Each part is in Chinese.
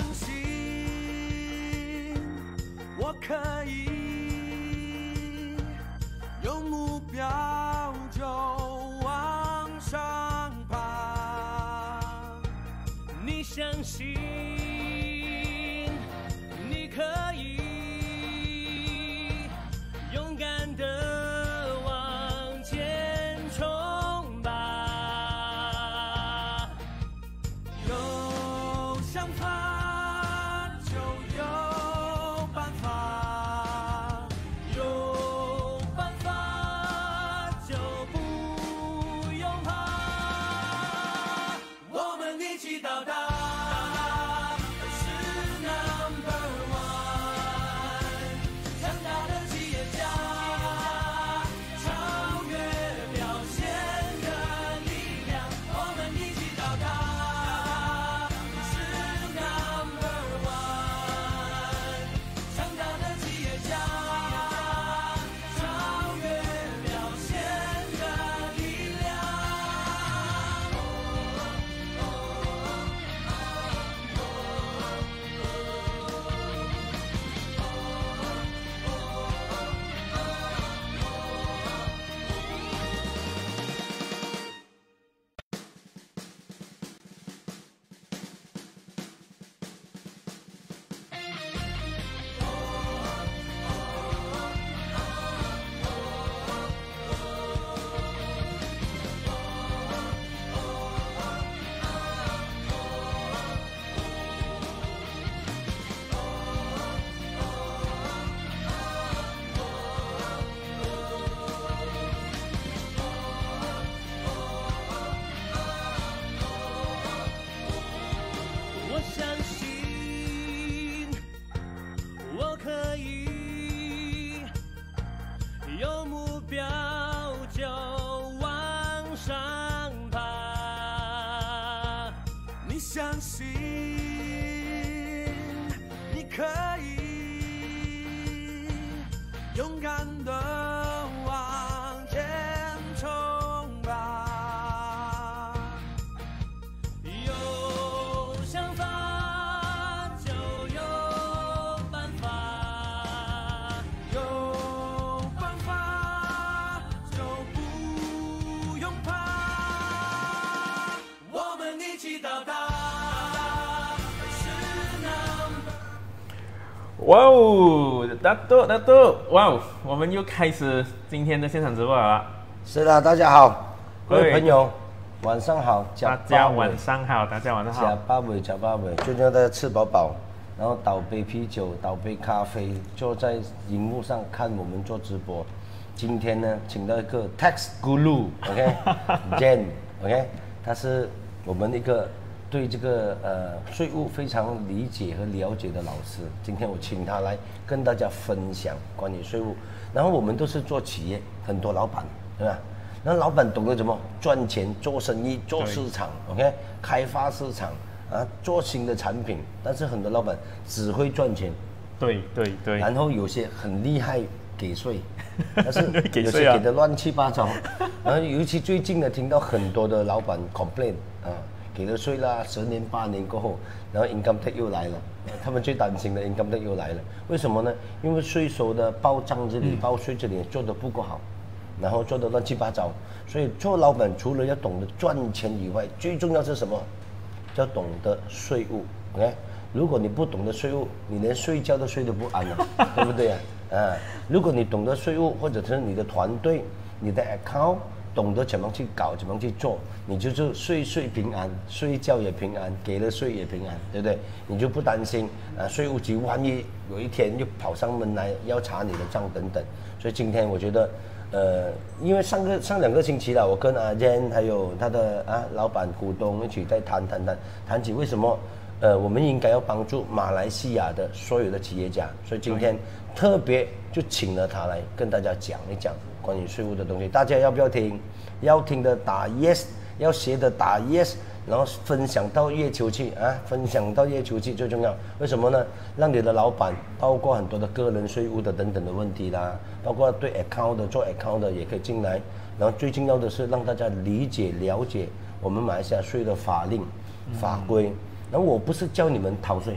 信我可以有目标就往上爬。你相信你可以勇敢地往前冲吧。有想法就有办法，有办法就不用怕，我们一起到达。有目标就往上爬，你相信你可以勇敢地往前冲吧。有想法就有办法，有哇哦，大豆，哇哦，我们又开始今天的现场直播了。 是的，大家好，各位朋友，晚上好， 大家晚上好， 假巴尾，最重要大家吃饱饱，然后倒杯啤酒，倒杯咖啡，坐在荧幕上看我们做直播。今天呢，请到一个 Tax Guru，OK，Jen，OK，他是我们一个对这个税务非常理解和了解的老师。今天我请他来跟大家分享关于税务。然后我们都是做企业，很多老板，对吧？那老板懂得怎么赚钱、做生意、做市场 ，OK， 开发市场啊，做新的产品。但是很多老板只会赚钱， 对。 然后有些很厉害给税，但是给有些给的乱七八糟。然后尤其最近呢，听到很多的老板 complain 啊。给了税啦，10年8年过后，然后 income tax 又来了，他们最担心的 income tax 又来了，为什么呢？因为税收的报账这里、报税这里做得不够好，然后做得乱七八糟，所以做老板除了要懂得赚钱以外，最重要是什么？要懂得税务 ，OK？ 如果你不懂得税务，你连睡觉都睡得不安了，对不对啊？如果你懂得税务，或者是你的团队、你的 account。懂得怎么去搞，怎么去做，你就是岁平安，睡觉也平安，给了税也平安，对不对？你就不担心税务局万一有一天又跑上门来要查你的账等等。所以今天我觉得，因为上2个星期了，我跟阿 Jen 还有他的老板股东一起在谈起为什么我们应该要帮助马来西亚的所有的企业家。所以今天特别就请了他来跟大家讲一讲关于税务的东西，大家要不要听？要听的打 yes， 要学的打 yes， 然后分享到月球去分享到月球去最重要。为什么呢？让你的老板，包括很多的个人税务的等等的问题啦，包括对 account 的做 account 的也可以进来。然后最重要的是让大家理解了解我们马来西亚税的法令法规。然后我不是教你们逃税，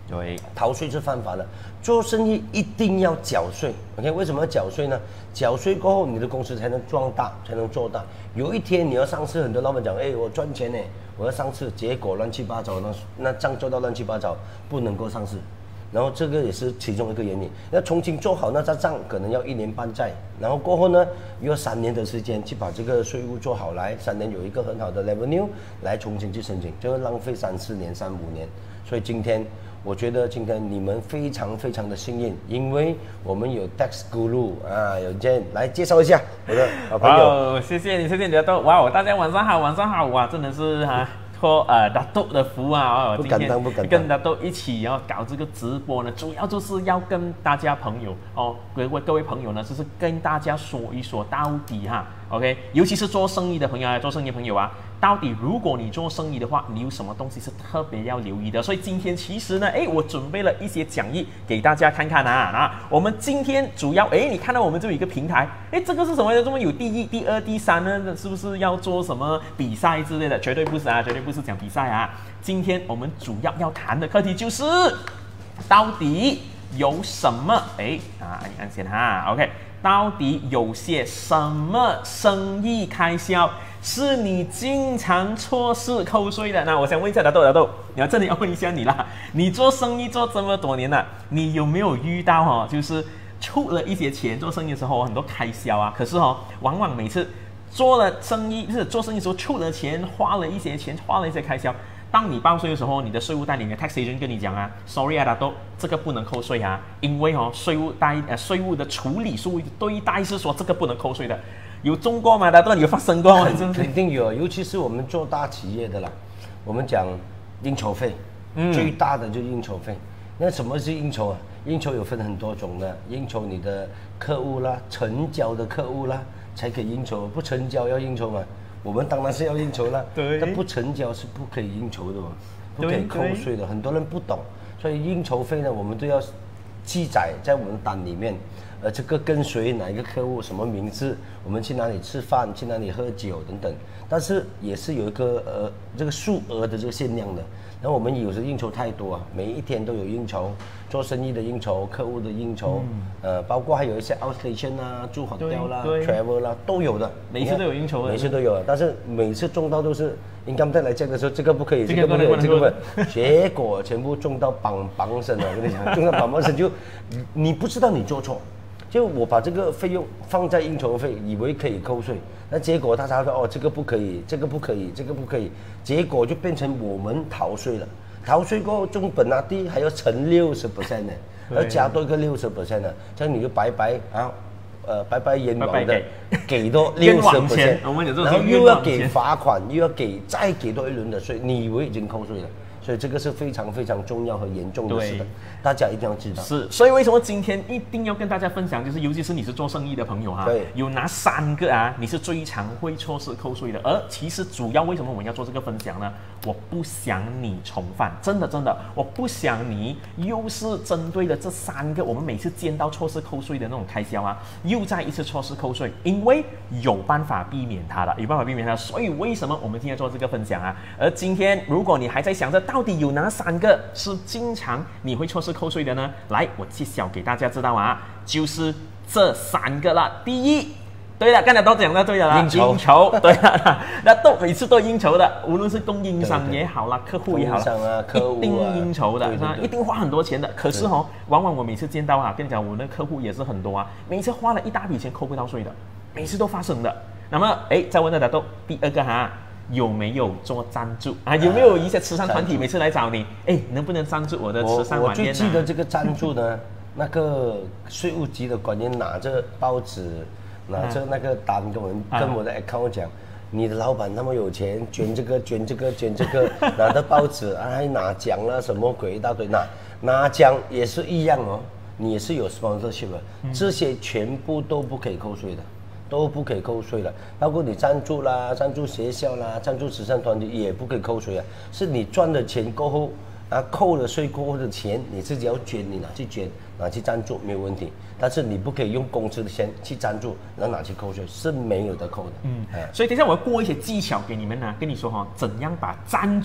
对， 逃税是犯法的。做生意一定要缴税 ，OK？ 为什么要缴税呢？缴税过后，你的公司才能壮大，才能做大。有一天你要上市，很多老板讲，哎，我赚钱呢，我要上市，结果乱七八糟，那账做到乱七八糟，不能够上市。然后这个也是其中一个原因。要重新做好那张账，可能要1年半载，然后过后呢，又要3年的时间去把这个税务做好来，3年有一个很好的 revenue 来重新去申请，就会浪费3、4年、3、5年。所以今天我觉得今天你们非常非常的幸运，因为我们有 Tax Guru 啊，有 Jane 来介绍一下我的好朋友。 谢谢你的豆，哇，大家晚上好，哇，真的是托大豆的福啊！ 不敢当， 跟大豆一起要搞这个直播呢，主要就是要跟大家朋友各位朋友呢，就是跟大家说一说到底，OK， 尤其是做生意的朋友啊，到底如果你做生意的话，你有什么东西是特别要留意的？所以今天其实呢，我准备了一些讲义给大家看看啊。我们今天主要你看到我们这有一个平台，这个是什么？这么有第1、第2、第3呢？是不是要做什么比赛之类的？绝对不是啊，绝对不是讲比赛啊。今天我们主要谈的课题就是到底有什么你按先OK， 到底有些什么生意开销是你经常错失扣税的？那我想问一下大豆，你真的要问一下你啦，你做生意做这么多年了，你有没有遇到就是出了一些钱，做生意的时候很多开销啊，可是往往每次做了生意，就是做生意的时候出了钱，花了一些钱，花了一些开销。当你报税的时候，你的税务代理人 tax agent 跟你讲，sorry 大豆，这个不能扣税因为税务的处理、税务对待是说这个不能扣税的。有中过吗？大豆有发生过吗？ 肯定有，尤其是我们做大企业的啦，我们讲应酬费，最大的就是应酬费。那什么是应酬啊？应酬有分很多种的，应酬你的客户啦，成交的客户啦，才可以应酬，不成交要应酬嘛。我们当然是要应酬啦，但不成交是不可以应酬的嘛，不可以扣税的。很多人不懂，所以应酬费呢，我们都要记载在我们单里面。这个跟随哪一个客户，什么名字，我们去哪里吃饭，去哪里喝酒等等。但是也是有一个这个数额的这个限量的。然后我们有时应酬太多每一天都有应酬，做生意的应酬，客户的应酬，包括还有一些 outstation 住 hotel 啦 ，travel 啦，都有的。 每次都有应酬的， 每次都有，但是每次中到都是income tax来讲的时候，这个不可以，这个不可以，这个不可以，结果全部中到绑身了。我跟你讲，中到绑身就你不知道你做错。就我把这个费用放在应酬费，以为可以扣税，那结果他才说这个不可以，这个不可以，这个不可以，结果就变成我们逃税了。逃税过后，中本地还要乘60% 呢，要加多一个60% 呢，这样你就白白冤枉的给多60%，然后又要给罚款，又要再给多一轮的税，你以为已经扣税了？所以这个是非常非常重要和严重的事的，大家一定要知道。 是，所以为什么今天一定要跟大家分享，就是尤其是你是做生意的朋友对， 有哪3个你是最常会错失扣税的？而其实主要为什么我们要做这个分享呢？我不想你重犯，真的，我不想你又是针对了这3个我们每次见到错失扣税的那种开销又再一次错失扣税，因为有办法避免它的，所以为什么我们今天做这个分享而今天如果你还在想着到底有哪3个是经常你会错失扣税的呢？来，我揭晓给大家知道就是这3个啦。第一，对了，刚才都讲的对了啦，应酬，对了，那都每次都应酬的，无论是供应商也好啦，客户也好啦，一定应酬的，一定花很多钱的。可是往往我每次见到跟你讲，我那客户也是很多每次花了一大笔钱扣不到税的，每次都发生的。那么再问大家都第2个有没有做赞助有没有一些慈善团体每次来找你，能不能赞助我的慈善晚宴？ 我最记得这个赞助呢，那个税务局的官员拿着报纸，拿着那个单跟我的 account 讲，你的老板那么有钱，捐这个，拿着报纸还拿奖了，什么鬼一大堆，拿奖也是一样你也是有 sponsorship 的，这些全部都不可以扣税的。都不可以扣税了，包括你赞助啦、赞助学校啦、赞助慈善团体也不可以扣税是你赚的钱过后扣了税过后的钱，你自己要捐，你拿去捐，拿去赞助没有问题，但是你不可以用公司的钱去赞助，然后拿去扣税，是没有得扣的。 所以等一下我要过一些技巧给你们跟你说怎样把赞助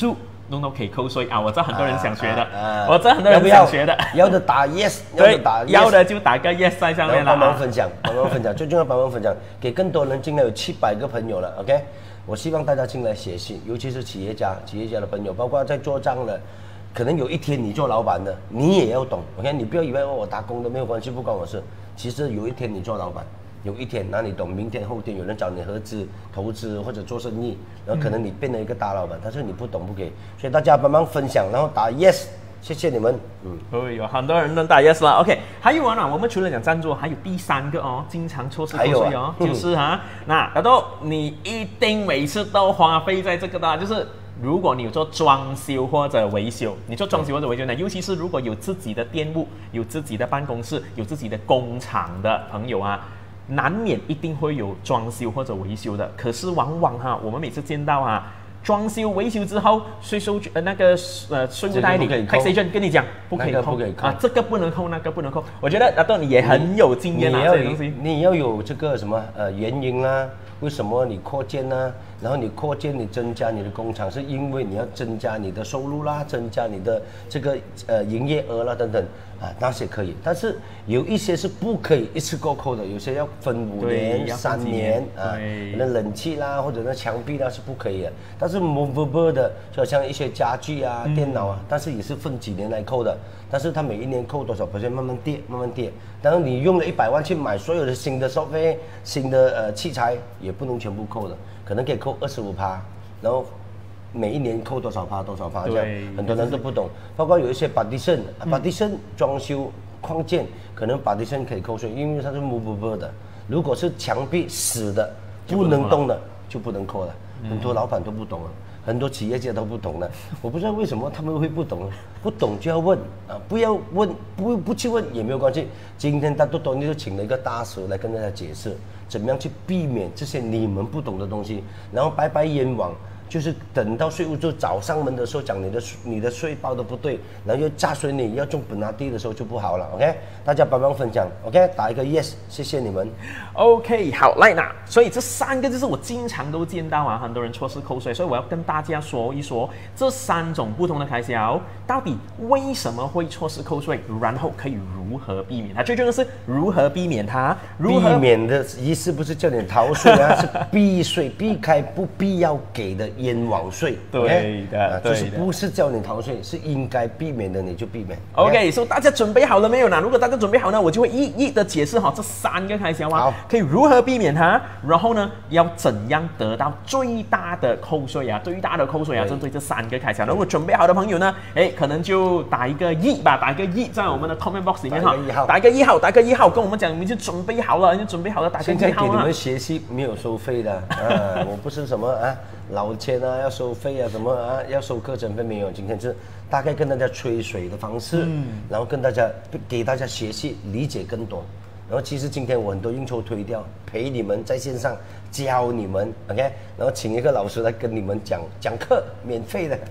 弄到可以扣税啊！我知道很多人想学的， 我知道很多人想学的。 要的打 yes， 对，要的就打个 yes 在上面了。 帮忙分享，最重要帮忙分享，给更多人进来，有700个朋友了 ，OK。我希望大家进来学习，尤其是企业家的朋友，包括在做账的，可能有一天你做老板的，你也要懂 ，OK。你不要以为我打工的没有关系，不关我事。其实有一天你做老板，有一天那你懂，明天后天有人找你合资、投资或者做生意，然后可能你变成一个大老板，但是你不懂不给，所以大家帮忙分享，然后打 yes。谢谢你们。 有很多人能打 yes 了。OK， 还有啊，我们除了讲赞助，还有第3个哦，经常错失扣税哦，就是那大豆你一定每次都花费在这个的，就是如果你有做装修或者维修，你做装修或者维修呢，尤其是如果有自己的店铺、有自己的办公室、有自己的工厂的朋友啊，难免一定会有装修或者维修的。可是往往我们每次见到装修维修之后，税务代理 tax agent 跟你讲不可以扣啊，这个不能扣，那个不能扣。我觉得大豆你也很有经验这些东西。 你要有这个什么原因啦，为什么你扩建呢？然后你扩建，你增加你的工厂，是因为你要增加你的收入啦，增加你的这个营业额啦等等那些可以，但是有一些是不可以一次过扣的，有些要分5年、3年那冷气啦或者那墙壁啦是不可以的。但是 movable 的，就好像一些家具啊、电脑啊，但是也是分几年来扣的，但是它每一年扣多少%，慢慢跌。当然你用了100万去买所有的新的设备、新的器材，也不能全部扣的。可能可以扣25%，然后每一年扣多少%这样，很多人都不懂。包括有一些partition装修框件，可能partition可以扣税，因为它是 movable 的。如果是墙壁死的不能动的，就不能扣了。很多老板都不懂了，很多企业家都不懂了。我不知道为什么他们会不懂，不懂就要问不要问，不去问也没有关系。今天大多你就请了一个大师来跟大家解释。怎么样去避免这些你们不懂的东西，然后白白冤枉，就是等到税务局找上门的时候讲你的税报的不对，然后又查询你要中本拿地的时候就不好了。OK， 大家帮忙分享 ，OK， 打一个 yes， 谢谢你们。 OK， 好，来那，所以这3个就是我经常都见到很多人错失扣税，所以我要跟大家说一说这3种不同的开销到底为什么会错失扣税，然后可以如何避免它。最重要的是如何避免它。 避免的意思不是叫你逃税是避税，避开不必要给的冤枉税。 对的， 就是不是叫你逃税，是应该避免的你就避免。 OK， 所以大家准备好了没有呢？如果大家准备好呢，我就会一一的解释这3个开销可以如何避免它，然后呢，要怎样得到最大的扣税最大的扣税针对这3个开销。如果准备好的朋友呢，可能就打一个1吧，打一个1在我们的 comment box 里面打一个1号，跟我们讲你就准备好了，打个1号。 现在给你们学习没有收费的我不是什么老千要收费什么要收课程费没有，今天是大概跟大家吹水的方式，然后给大家学习理解更多。然后其实今天我很多应酬推掉，陪你们在线上教你们 ，OK， 然后请一个老师来跟你们讲课，免费的。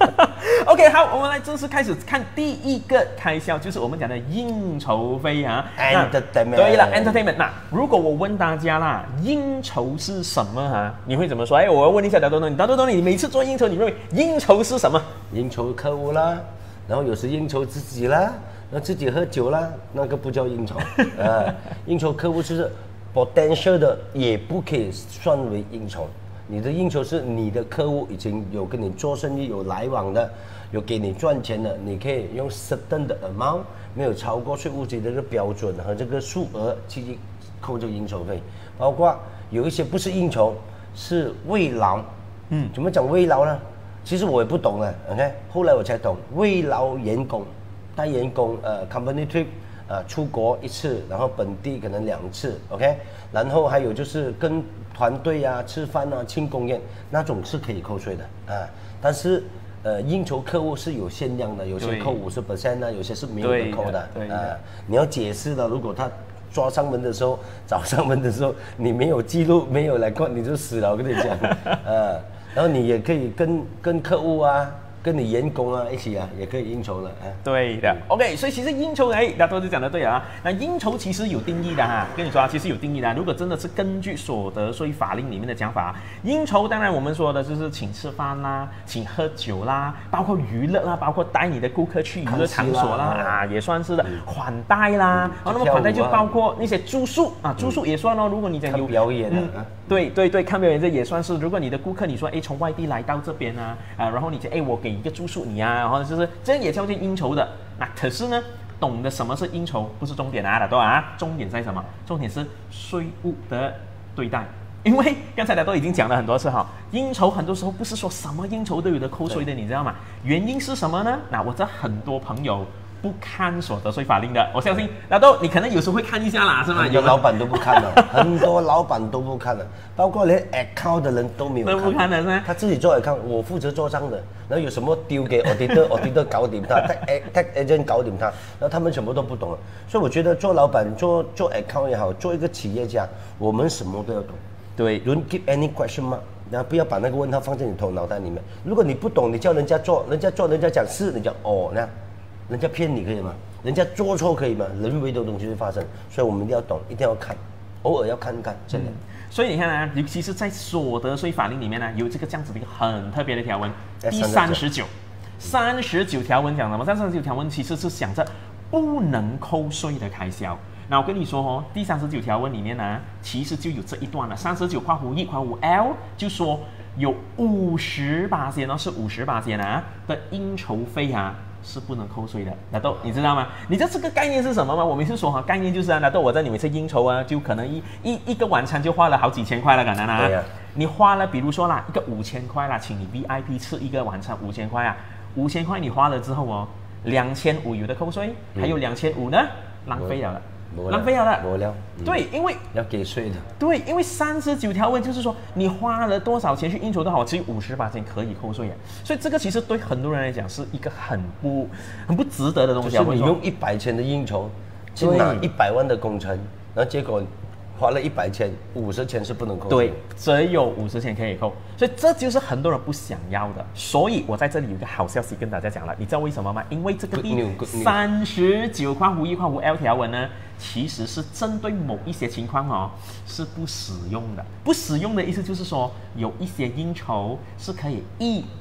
OK， 好，我们来正式开始看第1个开销，就是我们讲的应酬费 Entertainment。 对了 ，Entertainment。那如果我问大家啦，应酬是什么你会怎么说？我要问一下大多多，你每次做应酬，你认为应酬是什么？ 应酬客户啦，然后有时应酬自己啦。那自己喝酒啦，那个不叫应酬应酬客户就是 potential 的，也不可以算为应酬。你的应酬是你的客户已经有跟你做生意有来往的，有给你赚钱的，你可以用 certain 的 amount， 没有超过税务局的这个标准和这个数额去扣这个应酬费。包括有一些不是应酬，是慰劳。怎么讲慰劳呢？其实我也不懂OK， 后来我才懂，慰劳员工。带员工company trip 出国1次，然后本地可能2次 ，OK， 然后还有就是跟团队吃饭庆功宴那种是可以扣税的但是应酬客户是有限量的，有些扣50%有些是没有得扣的你要解释的，如果他找上门的时候，你没有记录，没有来过，你就死了，我跟你讲然后你也可以跟客户跟你员工啊一起啊也可以应酬了啊。 对的，OK， 所以其实应酬，大多就讲的对啊。那应酬其实有定义的哈，跟你说啊，其实有定义的。如果真的是根据所得税法令里面的讲法，应酬当然我们说的就是请吃饭啦，请喝酒啦，包括娱乐啦，包括带你的顾客去娱乐场所啦，啊，也算是的。款待啦，那么款待就包括那些住宿啊，住宿也算哦。如果你讲有表演对，看表演这也算是。如果你的顾客你说从外地来到这边啊，然后你讲我给一个住宿你啊，然后就是这也叫做应酬的。那可是呢，懂得什么是应酬不是重点啊，大多啊，重点在什么？重点是税务的对待。因为刚才大都已经讲了很多次哈，应酬很多时候不是说什么应酬都有的扣税的，你知道吗？原因是什么呢？那我知道很多朋友不看所得税法令的，我相信大都你可能有时候会看一下啦，是吗？ 很多老板都不看了，很多老板都不看了，包括连 account 的人都没有看， 都不看的是吗？ 他自己做 account， 我负责做账的，然后有什么丢给 auditor 搞定他，tax agent 搞定他，然后他们什么都不懂了。所以我觉得做老板做 account 也好，做一个企业家，我们什么都要懂。 对 ，Don't give any question mark， 然后不要把那个问号放在你脑袋里面。如果你不懂，你叫人家做，人家讲是，你讲哦，那人家骗你可以吗？人家做错可以吗？人为的东西会发生，所以我们一定要懂，一定要看，偶尔要看看，真的。 所以你看啊，尤其是在所得税法令里面呢，有这个这样子的一个很特别的条文，第39条文讲什么？39条文其实是想着不能扣税的开销。那我跟你说哦，第39条文里面呢，其实就有这一段了。39(1)(L) 就说有50%哦，是50%啊的应酬费啊是不能扣税的。那都你知道吗？你知道这个概念是什么吗？我每次说哈，概念就是啊，那都我在你每次应酬啊，就可能一个晚餐就花了好几千块了，可能啊。 对呀。 你花了，比如说啦，一个5000块啦，请你 VIP 吃一个晚餐5000块啊，5000块你花了之后哦，2500有的扣税，还有2500呢浪费了。浪费了的，对，因为要给税的。 对，因为39条文就是说，你花了多少钱去应酬都好，只有50%可以扣税，所以这个其实对很多人来讲是一个很不值得的东西。 就是你用100千的应酬去拿100万的工程，然后结果花了100千，50千是不能扣税。 对，只有50千可以扣，所以这就是很多人不想要的。所以我在这里有一个好消息跟大家讲了，你知道为什么吗？因为这个第39(1)(L) 条文呢，其实是针对某一些情况哦是不使用的。不使用的意思就是说，有一些应酬是可以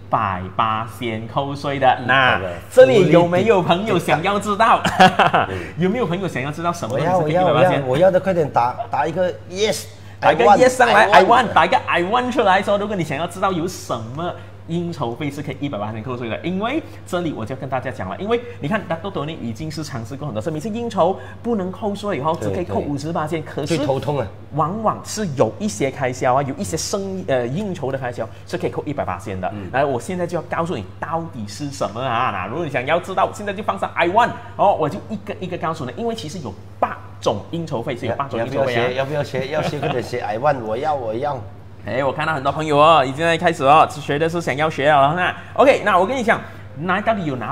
100%扣税的。那这里有没有朋友想要知道？有没有朋友想要知道什么？ 我要的，快点打一个 yes， 打一个 yes 上来 ，I want， 打一个 I want 出来说，如果你想要知道有什么应酬费是可以100%扣税的，因为这里我就跟大家讲了，因为你看，大豆豆呢已经是尝试过很多次，每次应酬不能扣税，只可以扣50%，可是最头痛啊， 往往是有一些开销啊，有一些应酬的开销是可以扣100%的。来，我现在就要告诉你到底是什么啊？那如果你想要知道，现在就放上 I want 哦，我就一个一个告诉你，因为其实有8种应酬费，是有8种应酬费啊。 要不要学？要学快点学 I want， 我要。 我看到很多朋友哦，已经在开始哦，学的是想要学了。那 OK， 那我跟你讲，到底有哪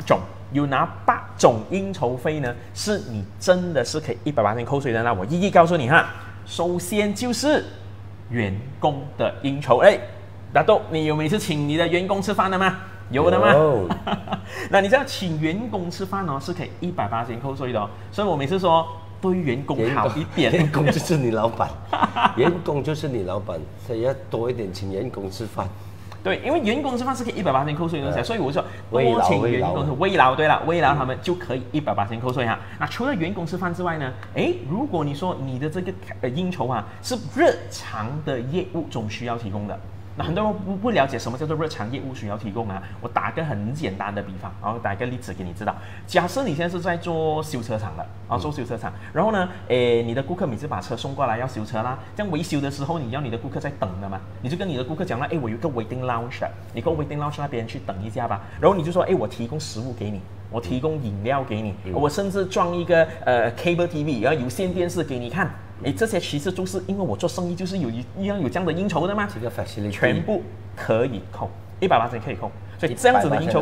8种应酬费呢？是你真的是可以100%扣税的。那我一一告诉你哈。首先就是员工的应酬。大豆，你有每次请你的员工吃饭的吗？有的吗？那你知道请员工吃饭哦，是可以100%扣税的哦。所以我每次说，对员工好一点， 员工就是你老板，员工就是你老板，所以要多一点请员工吃饭。 对，因为员工吃饭是可以100%扣税的，所以我说多请员工是慰劳，对了，慰劳他们就可以100%扣税哈。那除了员工吃饭之外呢，如果你说你的这个应酬啊是日常的业务中需要提供的。那很多人不了解什么叫做日常业务需要提供啊。我打个很简单的比方，然后打一个例子给你知道。假设你现在是在做修车厂的，做修车厂，然后呢，你的顾客每次把车送过来要修车啦，这样维修的时候你要你的顾客在等的嘛，你就跟你的顾客讲了，我有一个 waiting lounge 的，你跟 waiting lounge 那边去等一下吧。然后你就说，我提供食物给你，我提供饮料给你，我甚至装一个cable TV， 然后有线电视给你看。这些其实就是因为我做生意就是有这样的应酬的嘛， 这个 facility 全部可以扣100%可以扣，所以这样子的应酬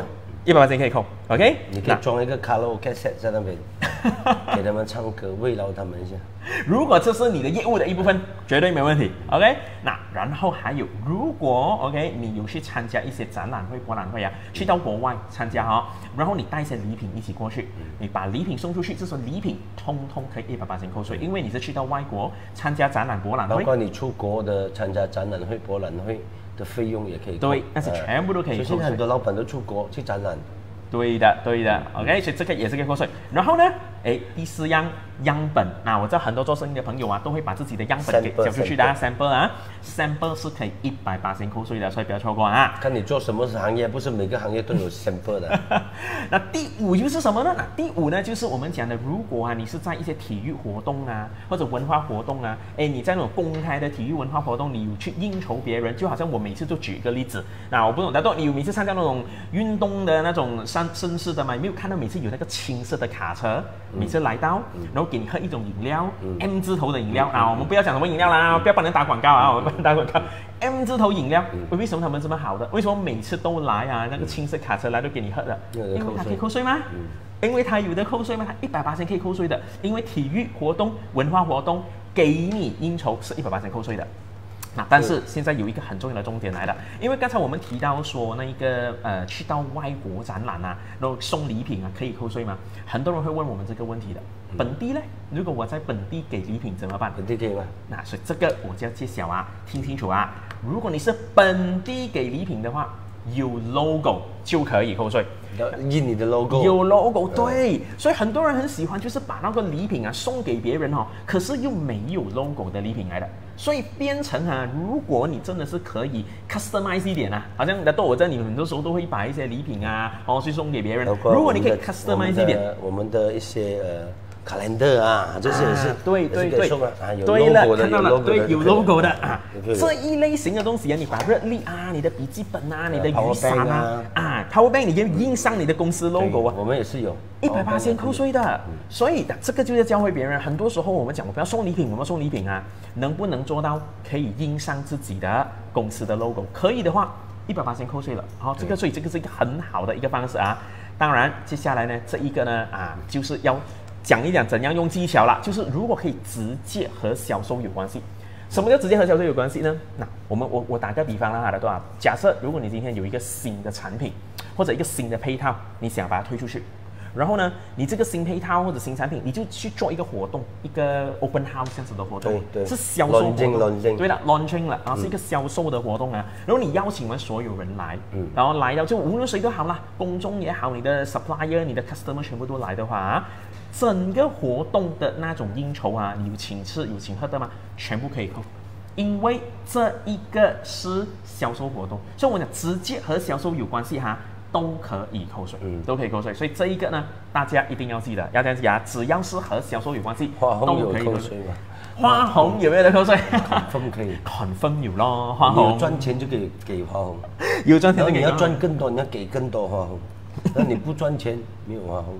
100%可以扣，OK？ 你可以装一个卡拉 OK set 在那边，给他们唱歌，慰劳他们一下。 如果这是你的业务的一部分，绝对没问题，OK？那然后还有，如果 OK 你有去参加一些展览会、博览会啊，去到国外参加哈，然后你带一些礼品一起过去，你把礼品送出去，这时候礼品通通可以100%扣税，因为你是去到外国参加展览、博览会， 包括你出国的参加展览会、博览会的费用也可以扣。 对，那是全部都可以扣税。 现在很多老板都出国去展览。 对的，对的，OK，所以这个也是可以扣税。然后呢，第4样样本，那我知道很多做生意的朋友啊，都会把自己的样本给交出去的 sample 啊 ，sample 是可以100%扣税的，所以不要错过啊。 看你做什么行业，不是每个行业都有 sample 的。 那第5就是什么呢？那第5呢，就是我们讲的，如果你是在一些体育活动啊，或者文化活动啊，你在那种公开的体育文化活动，你有去应酬别人，就好像我每次都举一个例子，那我不懂，大多你有每次参加那种运动的那种绅士的嘛，没有看到每次有那个青色的卡车，每次来到，然后给你喝一种饮料，M 字头的饮料啊，我们不要讲什么饮料啦，不要帮人打广告啊，我们不打广告，M 字头饮料，为什么他们这么好的？为什么每次都来啊？那个青色卡车来都给你喝的，因为它可以扣税吗？因为它有的扣税吗？它100%可以扣税的，因为体育活动、文化活动给你应酬是100%扣税的。那但是现在有一个很重要的重点来了，因为刚才我们提到说那一个去到外国展览啊，然后送礼品啊，可以扣税吗？很多人会问我们这个问题的。本地呢？如果我在本地给礼品怎么办？ 本地可以吗？ 那所以这个我就要揭晓啊，听清楚啊！如果你是本地给礼品的话，有 logo 就可以扣税。 印你的 logo， 有 logo， 对，所以很多人很喜欢，就是把那个礼品啊送给别人哦，可是又没有 logo 的礼品来的，所以变成啊，如果你真的是可以 customize 一点啊，好像我在你们很多时候都会把一些礼品啊，去送给别人，如果你可以 customize 一点， 我们的一些calendar 啊，这些也是对， 有 logo 的， 看到了，对，有 logo 的啊， 这一类型的东西啊，你把日历啊、你的笔记本啊、你的雨伞啊，power bank 你就印上你的公司 logo 啊， 我们也是有 100%扣税的，所以这个就要教会别人。很多时候我们讲，我不要送礼品，我们送礼品啊，能不能做到可以印上自己的公司的 logo？ 可以的话，100%扣税了。好，所以这个是一个很好的一个方式啊。当然，接下来呢，这一个呢就是要讲一讲怎样用技巧啦，就是如果可以直接和销售有关系。什么叫直接和销售有关系呢？那我打个比方啦，多少？假设如果你今天有一个新的产品或者一个新的配套，你想把它推出去，然后呢，你这个新配套或者新产品，你就去做一个活动，一个 open house 这样子的活动， 对， 是销售活动，对了 ，launching 了，是一个销售的活动啊。然后你邀请完所有人来，然后来到就无论谁都好啦，公众也好，你的 supplier、你的 customer 全部都来的话整个活动的那种应酬啊，有请吃有请喝的吗？全部可以扣，因为这一个是销售活动，所以我讲直接和销售有关系都可以扣税，都可以扣税。所以这一个呢，大家一定要记得，要这样记啊，只要是和销售有关系， 花红都可以扣税吗？ 花红有没有得扣税 ？confirm 可以 ，confirm 有咯，花红有赚钱就可以给花红， 有赚钱就给。 你要赚更多，你要给更多花红，那你不赚钱没有花红。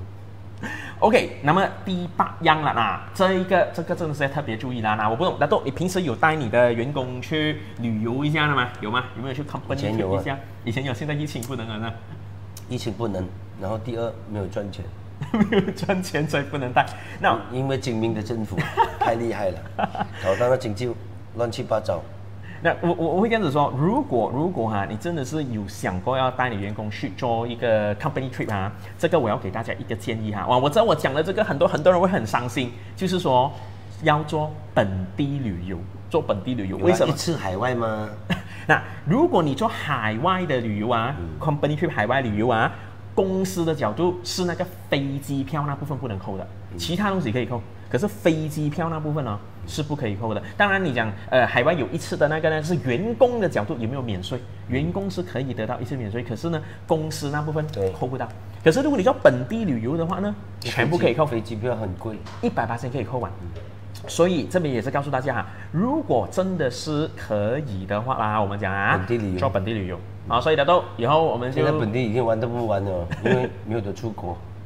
OK， 那么第8样了这个真的是要特别注意啦。我不懂，你平时有带你的员工去旅游一下的吗？有吗？有没有去 company 去一下？以前有，现在疫情不能了呢。 疫情不能，然后第2没有赚钱， 没有赚钱所以不能带。那因为精明的政府太厉害了，搞到那经济乱七八糟。 那我会这样子说，如果你真的是有想过要带你员工去做一个 company trip 这个我要给大家一个建议我知道我讲的这个很多人会很伤心，就是说要做本地旅游，为什么？ 一次海外吗？ 那如果你做海外的旅游company trip 海外旅游公司的角度是那个飞机票那部分不能扣的，其他东西可以扣，可是飞机票那部分呢是不可以扣的。当然你讲海外有一次的那个呢是员工的角度有没有免税，员工是可以得到一次免税，可是呢公司那部分扣不到。可是如果你做本地旅游的话呢，全部可以扣， 飞机票很贵 ，100%可以扣完。所以这边也是告诉大家如果真的是可以的话啦，我们讲本地旅游， 做本地旅游所以以后我们就现在本地已经玩都不玩了，因为没有得出国。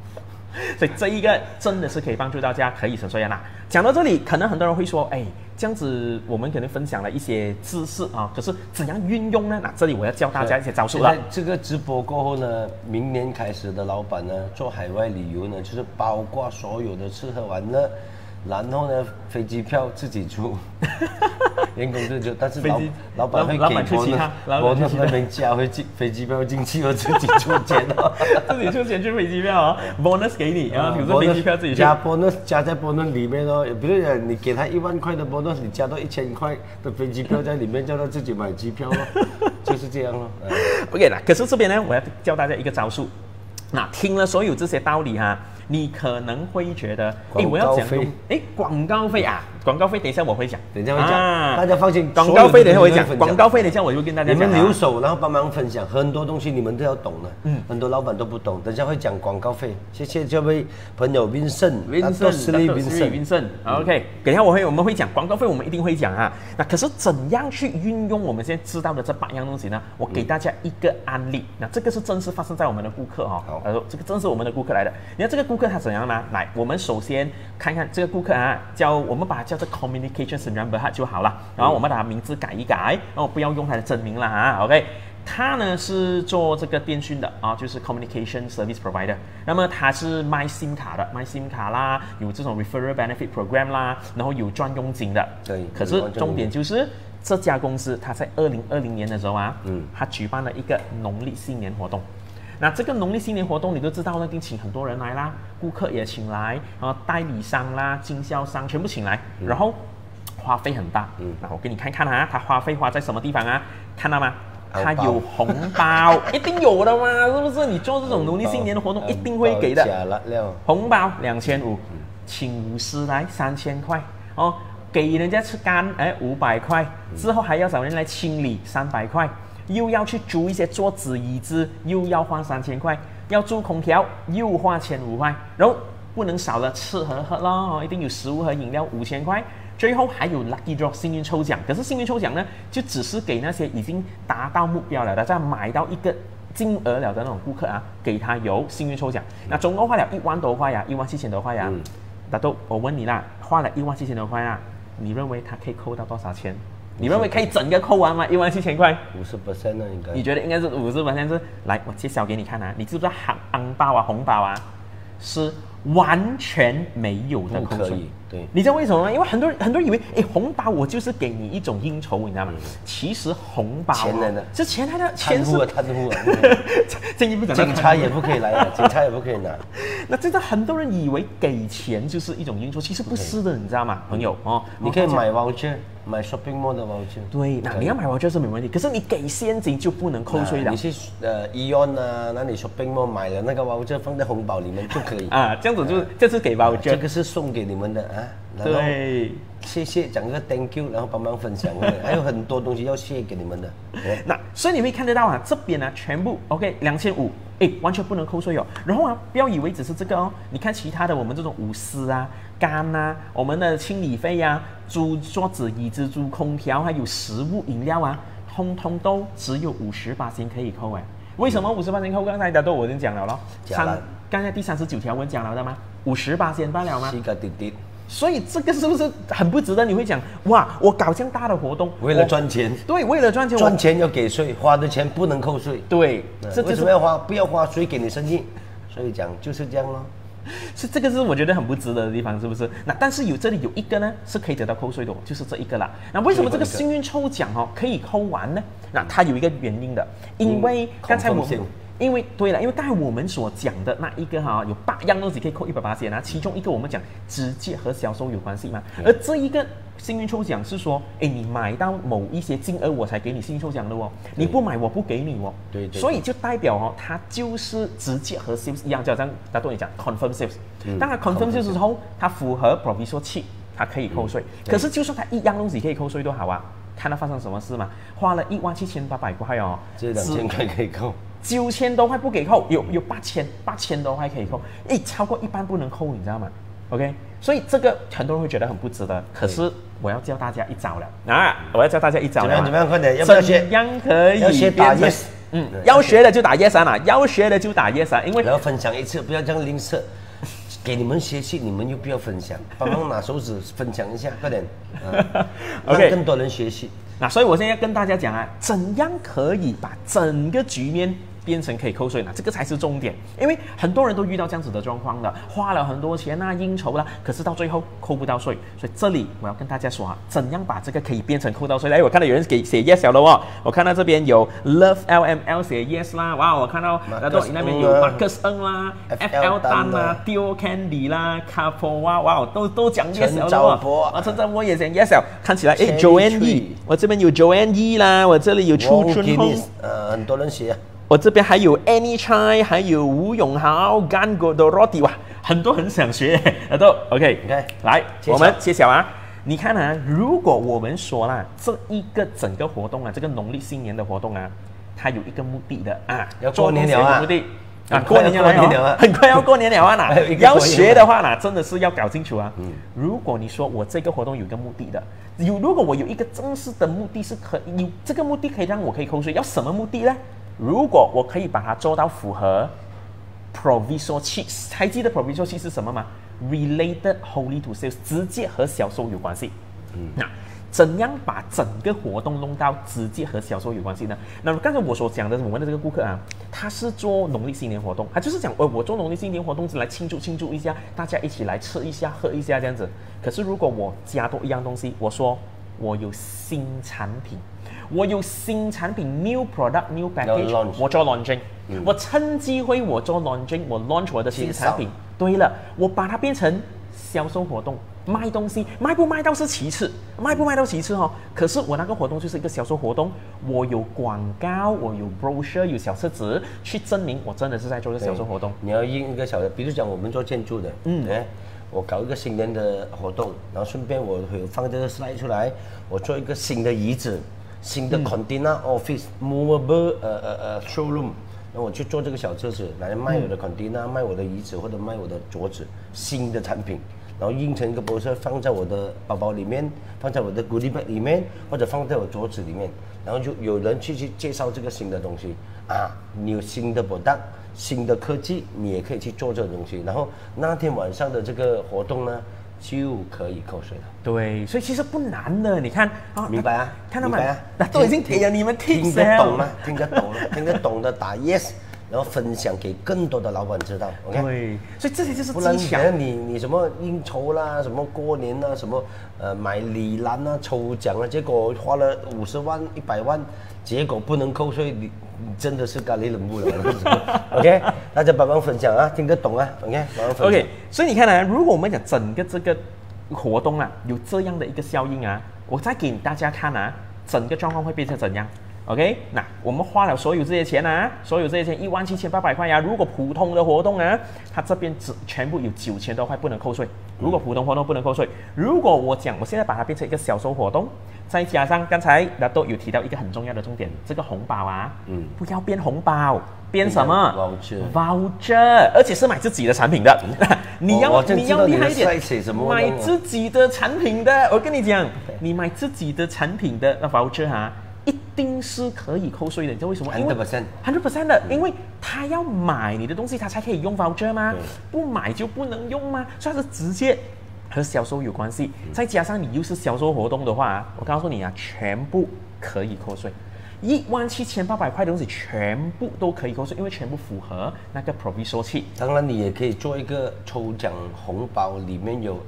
所以这一个真的是可以帮助大家可以省税啊。讲到这里，可能很多人会说，哎，这样子我们可能分享了一些知识啊，可是怎样运用呢？那这里我要教大家一些招数了。 这个直播过后呢，明年开始的老板呢，做海外旅游呢，就是包括所有的吃喝玩乐。然后呢，飞机票自己出，员工自己出，但是老板会给我那边加回飞机票进去，我自己出钱哦， 自己出钱去飞机票哦 ，bonus 给你，然后比如说飞机票自己加 bonus 加在 bonus 里面哦，比如讲你给他1万块的 bonus， 你加到1000块的飞机票在里面，叫他自己买机票哦，就是这样咯。 OK 啦，可是这边呢，我要教大家一个招数，那听了所有这些道理哈。你可能会觉得，哎，我要讲用，哎，广告费啊，广告费等一下我会讲， 等一下会讲，大家放心， 广告费等一下我会讲，广告费等一下我就跟大家讲， 你们留守，然后帮忙分享，很多东西你们都要懂的，很多老板都不懂，等一下会讲广告费，谢谢这位朋友 Vincent，OK， 等一下我们会讲广告费，我们一定会讲啊，那可是怎样去运用我们现在知道的这8样东西呢？我给大家一个案例，那这个是真实发生在我们的顾客哈，这个真是我们的顾客来的，你看这个顾客他怎样呢？来，我们首先看看这个顾客啊，我们把它叫做 Communication Sdn Bhd 就好了。然后我们把它名字改一改，然后不要用他的真名了哈。OK， 他呢是做这个电讯的啊，就是 Communication Service Provider。那么他是卖 SIM 卡的，卖 SIM 卡啦，有这种 Referral Benefit Program 啦，然后有专用金的。对。可是重点就是这家公司，他在2020年的时候啊，他举办了一个农历新年活动。那这个农历新年活动你都知道，一定请很多人来啦，顾客也请来，然后代理商啦、经销商全部请来，然后花费很大。那我给你看看啊，他花费花在什么地方啊？看到吗？他有红包，一定有的嘛，是不是？你做这种农历新年的活动，一定会给的。红包2500，请50来3000块哦，给人家吃干500块，之后还要找人来清理300块。又要去租一些桌子椅子，又要花3000块；要租空调，又花1500块。然后不能少了吃和喝咯，一定有食物和饮料5000块。最后还有 lucky draw 幸运抽奖，可是幸运抽奖呢，就只是给那些已经达到目标了的，再买到一个金额了的那种顾客啊，给他有幸运抽奖。那总共花了1万多块呀，17000多块呀。大豆，我问你啦，花了17000多块啊，你认为他可以扣到多少钱？你认为可以整个扣完吗？17000块 ，50%呢？应该？ 你觉得应该是50%？是来，我揭晓给你看啊！你知不知道红包啊、红包啊，是完全没有的扣税。 对， 你知道为什么吗？因为很多人以为，哎，红包我就是给你一种应酬，你知道吗？其实红包钱来的， 是钱来的，钱是贪污啊！ 警察也不可以来啊，警察也不可以拿。 那真的很多人以为给钱就是一种应酬，其实不是的，你知道吗，朋友哦？ 你可以买 voucher。买 shopping mall 的 voucher， 对，那你要买 voucher 是没问题，可是你给现金就不能扣税了。 你去Eon 啊，那你 shopping mall 买了那个 voucher 放在红包里面就可以啊，这样子就这是给 voucher， 这个是送给你们的啊。 对， 谢谢，讲个 thank you， 然后帮忙分享，还有很多东西要谢给你们的。 那所以你会看得到啊，这边呢全部 OK2500，哎，完全不能扣税哦。然后啊，不要以为只是这个哦，你看其他的我们这种舞狮啊、干啊，我们的清理费啊、租桌子、椅子、租空调，还有食物、饮料啊，通通都只有50%可以扣哎。为什么50%扣？刚才大都我已经讲了咯，刚才第39条我讲了的吗？50%罢了吗？ 是个滴滴。 所以这个是不是很不值得？你会讲哇，我搞这样大的活动， 为了赚钱。 对，为了赚钱。 赚钱要给税，花的钱不能扣税。 对， 为什么要花？不要花，谁给你生意？所以讲就是这样咯。 是这个是我觉得很不值得的地方，是不是？那但是这里有一个呢是可以得到扣税的，就是这一个啦。那为什么这个幸运抽奖可以扣完呢？那它有一个原因的，因为刚才因为刚才我们所讲的那一个有8样东西可以扣100%啊，其中一个我们讲直接和销售有关系嘛，而这一个幸运抽奖是说，哎，你买到某一些金额我才给你幸运抽奖的哦，你不买我不给你哦，对，所以就代表它就是直接和 sales 一样，就好像大多你讲 confirm sales，当然 confirm sales 之后它符合 provisional 7，它可以扣税，可是就算它一样东西可以扣税都好啊，看它发生什么事嘛，花了17800块哦， 这2000块可以扣。 9000多块不给扣，有8000多块可以扣，超过一半不能扣，你知道吗 ？OK， 所以这个很多人会觉得很不值得，可是我要教大家一招了啊！我要教大家一招了， 怎么样？快点，要不要学？ 怎样可以？ 要学打 yes， 要学的就打 yes 啊，要学的就打 yes 啊，因为然后分享一次，不要这样吝啬。 给你们学习，你们又不要分享，帮忙拿手指分享一下，快点， OK 让更多人学习。 那所以我现在跟大家讲啊，怎样可以把整个局面变成可以扣税呢？这个才是重点，因为很多人都遇到这样子的状况的，花了很多钱啊，应酬啦，可是到最后扣不到税。所以这里我要跟大家说啊，怎样把这个可以变成扣到税？来，我看到有人给写 yes 了哦，我看到这边有 Love LML 写 yes 啦，哇，我看到那边有 Marcus Ng 啦 ，FL 丹啦 ，Teo Candy 啦 ，Capo 哇，都讲 yes 了哦。啊，陈兆波也讲 yes 了，看起来Joanne Yi， 我这边有 Joanne Yi 啦，我这里有chu春红， 很多人写。 我这边还有 Annie Chai， 还有吴永豪、Gan Godoroti， 哇，很多很想学，都 OK。来，我们揭晓啊！你看啊，如果我们说啦，这一个整个活动啊，这个农历新年的活动啊，它有一个目的的啊， 要过年了啊， 目的啊，过年了，很快要过年了啊！要学的话呢，真的是要搞清楚啊。如果你说我这个活动有一个目的的，如果我有一个正式的目的是可以，有这个目的可以让我可以扣税，要什么目的呢？如果我可以把它做到符合 provisional cheat， 还记得 provisional cheat 是什么吗 ？Related wholly to sales， 直接和销售有关系。那怎样把整个活动弄到直接和销售有关系呢？那刚才我所讲的，我们的这个顾客啊，他是做农历新年活动，他就是讲，我做农历新年活动是来庆祝一下，大家一起来吃一下、喝一下这样子。可是如果我加多一样东西，我说我有新产品。我有新产品 ，new product，new package， 我做 launching，我趁机会我做 launching， 我 launch 我的新产品。对了，我把它变成销售活动，卖东西，卖不卖到是其次，哦。可是我那个活动就是一个销售活动，我有广告，我有 brochure， 有小册子，去证明我真的是在做这个销售活动。 你要印一个小的，比如讲我们做建筑的，我搞一个新年的活动，然后顺便我会放这个 slide 出来，我做一个新的椅子。新的 container office movable showroom， 那我去做这个小车子来卖我的 container， 卖我的椅子或者卖我的桌子，新的产品，然后印成一个 brochure 放在我的包包里面，放在我的 goodie bag 里面，或者放在我桌子里面，然后就有人去介绍这个新的东西啊，你有新的 product， 新的科技，你也可以去做这个东西，然后那天晚上的这个活动呢，就可以扣税了。 对，所以其实不难的，你看啊， 明白啊？ 看到吗？ 那都已经给了你们听得懂吗？听得懂的打 yes， 然后分享给更多的老板知道。OK。 对，所以这些就是不然技巧。 你什么应酬啦，什么过年啊，什么买礼篮啊、抽奖啊，结果花了50万、100万，结果不能扣税，你真的是咖喱冷不了。OK， 大家帮忙分享啊，听得懂啊 ？OK， 帮忙分享。 OK， 所以你看啊，如果我们讲整个这个活动啊，有这样的一个效应啊，我再给大家看啊，整个状况会变成怎样 ？OK， 那我们花了所有这些钱啊，所有这些钱17800块呀。如果普通的活动啊，它这边全部有9000多块不能扣税。如果普通活动不能扣税，如果我讲我现在把它变成一个销售活动，再加上刚才那都有提到一个很重要的重点，这个红包啊，不要变红包，变什么 voucher， 而且是买自己的产品的。你要厉害一点，买自己的产品的。我跟你讲，你买自己的产品的那 voucher 啊，一定是可以扣税的。你知道为什么？100% 的，因为他要买你的东西，他才可以用 voucher 吗？不买就不能用吗？所以它是直接和销售有关系。再加上你又是销售活动的话，我告诉你啊，全部可以扣税。17800块的东西全部都可以扣税，因为全部符合那个 provisional cheat。 当然，你也可以做一个抽奖红包，里面有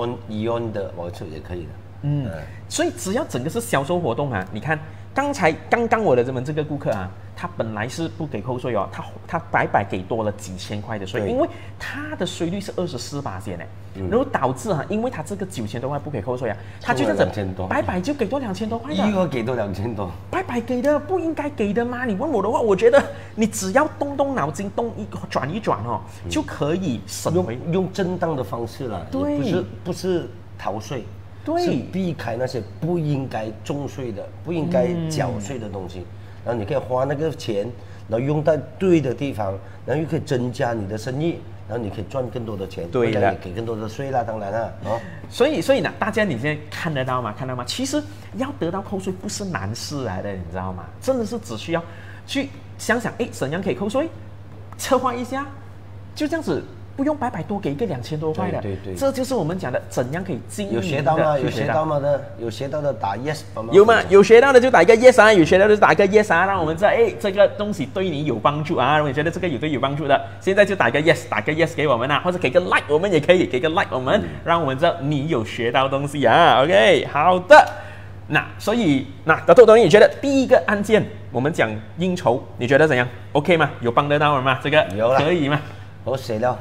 Eon 的 voucher 也可以的。 所以只要整个是销售活动啊，你看刚刚我的这个顾客啊，他本来是不给扣税哦，他白白给多了几千块的税，因为他的税率是24%呢，然后导致因为他这个9000多块不给扣税啊，他就这样子白白就给多2000多块的， 一个给多2000多， 白白给的不应该给的吗？你问我的话，我觉得你只要动脑筋，转一转哦，就可以省回用正当的方式啦， 对， 不是逃税。 对， 是避开那些不应该重税的、不应该缴税的东西，然后你可以花那个钱，然后用在对的地方，然后又可以增加你的生意，然后你可以赚更多的钱， 对了， 给更多的税啦，当然啦， 所以呢，大家你现在看得到吗？其实要得到扣税不是难事来的，你知道吗？真的是只需要去想想，怎样可以扣税，策划一下，就这样子。 不用白白多给一个2000多块的。 对， 这就是我们讲的怎样可以经营的。 有学到吗？有学到的打 yes。 有吗？有学到的就打一个 yes 啊，有学到的就打一个 yes 啊，让我们知道，哎，这个东西对你有帮助啊，如果你觉得这个有帮助的，现在就打个 yes， 打个 yes 给我们啊，或者给个 like 我们也可以，给个 like 我们，让我们知道你有学到东西啊。OK， 好的。那所以，大豆，你觉得第一个案件我们讲应酬，你觉得怎样 ？OK 吗？有帮得到人吗？这个可以吗？ 我写了。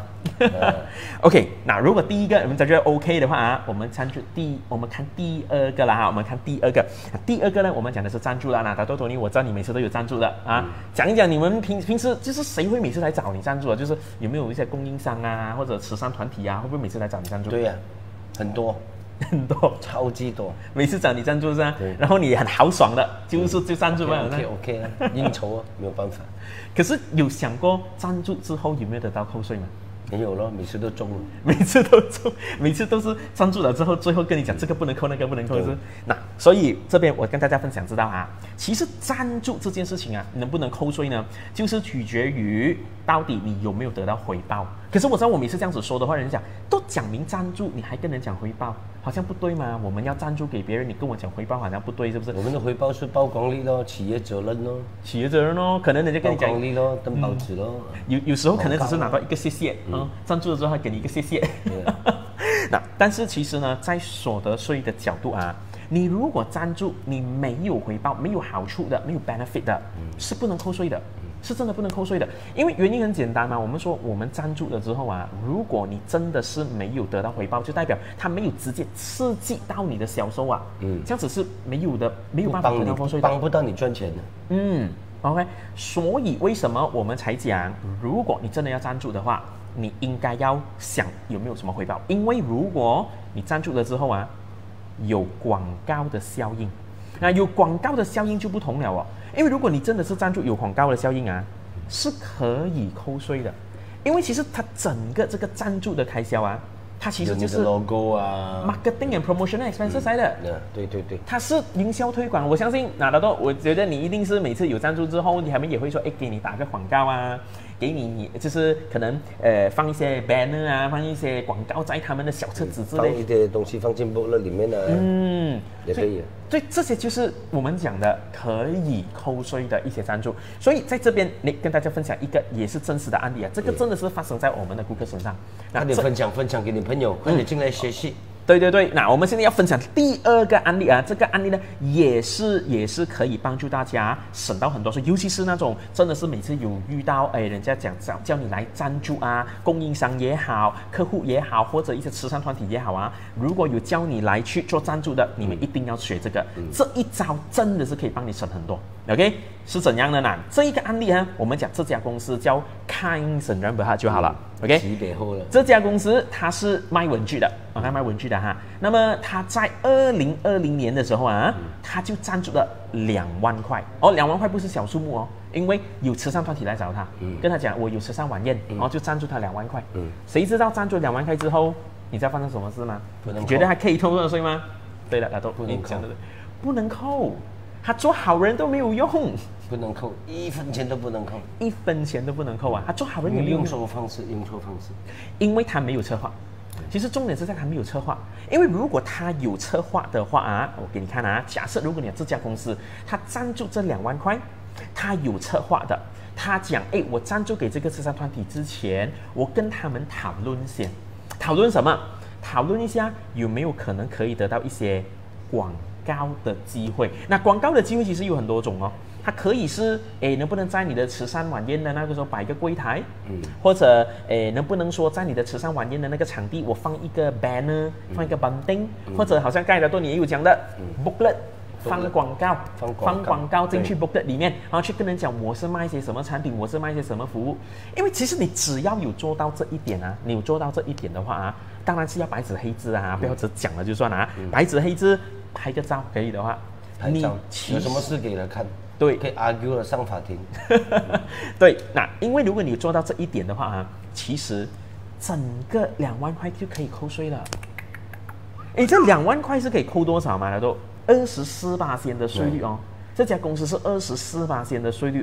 OK， 那如果第一个我们觉得 OK 的话啊，我们看第二个啦哈，我们看第二个。第二个呢，我们讲的是赞助啦。那大豆，我知道你每次都有赞助的啊，讲一讲你们平时就是谁会每次来找你赞助啊？就是有没有一些供应商啊，或者慈善团体啊，会不会每次来找你赞助？ 对呀，很多。超级多， 每次找你赞助是吧？然后你很豪爽的，就赞助嘛。 OK 啊，应酬啊，没有办法。 可是有想过赞助之后有没有得到扣税吗？ 没有咯，每次都中了， 每次都中，每次都是赞助了之后，最后跟你讲这个不能扣，那个不能扣是。那所以这边我跟大家分享知道啊，其实赞助这件事情啊，能不能扣税呢，就是取决于到底你有没有得到回报。可是我知道我每次这样子说的话，人家讲都讲明赞助，你还跟人讲回报，好像不对嘛。我们要赞助给别人，你跟我讲回报好像不对，是不是？ 我们的回报是曝光率咯，企业责任咯， 企业责任咯，可能人家跟你讲曝光率咯，登报纸咯。 有时候可能只是拿到一个谢谢，赞助了之后还给你一个谢谢。那但是其实呢，在所得税的角度啊，你如果赞助你没有回报、没有好处的、没有 benefit 的，是不能扣税的。是真的不能扣税的，因为原因很简单嘛。我们说我们赞助了之后啊，如果你真的是没有得到回报，就代表它没有直接刺激到你的销售啊。这样子是没有的，没有办法得到扣税的， 帮不到你赚钱的。 OK， 所以为什么我们才讲，如果你真的要赞助的话，你应该要想有没有什么回报，因为如果你赞助了之后啊，有广告的效应，那有广告的效应就不同了哦。因为如果你真的是赞助有广告的效应啊，是可以扣税的，因为其实它整个这个赞助的开销啊，它其实就是 logo 啊 ，marketing and promotional expenses 来的。 对， 它是营销推广。我相信拿得到，我觉得你一定是每次有赞助之后，他们也会说，哎，给你打个广告啊，给你就是可能放一些 banner 啊，放一些广告在他们的小册子之类， 放一些东西放进 booklet 里面啊，也可以。 对，这些就是我们讲的可以扣税的一些赞助。所以在这边，你跟大家分享一个也是真实的案例啊，这个真的是发生在我们的顾客身上。 快点分享给你朋友，快点进来学习。 对，那我们现在要分享第二个案例啊，这个案例呢也是可以帮助大家省到很多税，尤其是那种真的是每次有遇到人家讲叫你来赞助啊，供应商也好，客户也好，或者一些慈善团体也好啊，如果有叫你来去做赞助的，你们一定要学这个，这一招真的是可以帮你省很多。OK， 是怎样的呢？这一个案例呢，我们讲这家公司叫 Kind Remember 就好了。OK， 这家公司它是卖文具的，卖文具的哈。那么它在2020年的时候啊，它就赞助了2万块哦，2万块不是小数目哦，因为有慈善团体来找他，跟他讲我有慈善晚宴，然后就赞助他2万块。谁知道赞助2万块之后，你知道发生什么事吗？你觉得还可以扣税吗？对了，那都你讲的对，不能扣。他做好人都没有用， 不能扣，1分钱都不能扣 ，1分钱都不能扣啊！他做好人也没有用。 用错方式， 因为他没有策划。其实重点是在他没有策划，因为如果他有策划的话啊，我给你看啊，假设如果你有这家公司，他赞助这2万块，他有策划的，他讲，哎，我赞助给这个慈善团体之前，我跟他们讨论先，讨论什么？讨论一下有没有可能可以得到一些广告的机会。那广告的机会其实有很多种哦，它可以是能不能在你的慈善晚宴的那个时候摆一个柜台，或者能不能说在你的慈善晚宴的那个场地我放一个 banner，放一个 banding，或者好像刚才的你也有讲的 booklet， 放广告进去 booklet 里面，然后去跟人讲我是卖一些什么产品，我是卖一些什么服务。因为其实你只要有做到这一点啊，你有做到这一点的话啊，当然是要白纸黑字啊，不要只讲了就算了啊，白纸黑字拍个照可以的话， 你有什么事给他看， 对， 可以 argue 了上法庭。 对，那因为如果你做到这一点的话啊，其实整个2万块就可以扣税了。这2万块是可以扣多少嘛？都24%的税率哦。这家公司是24%的税率哦。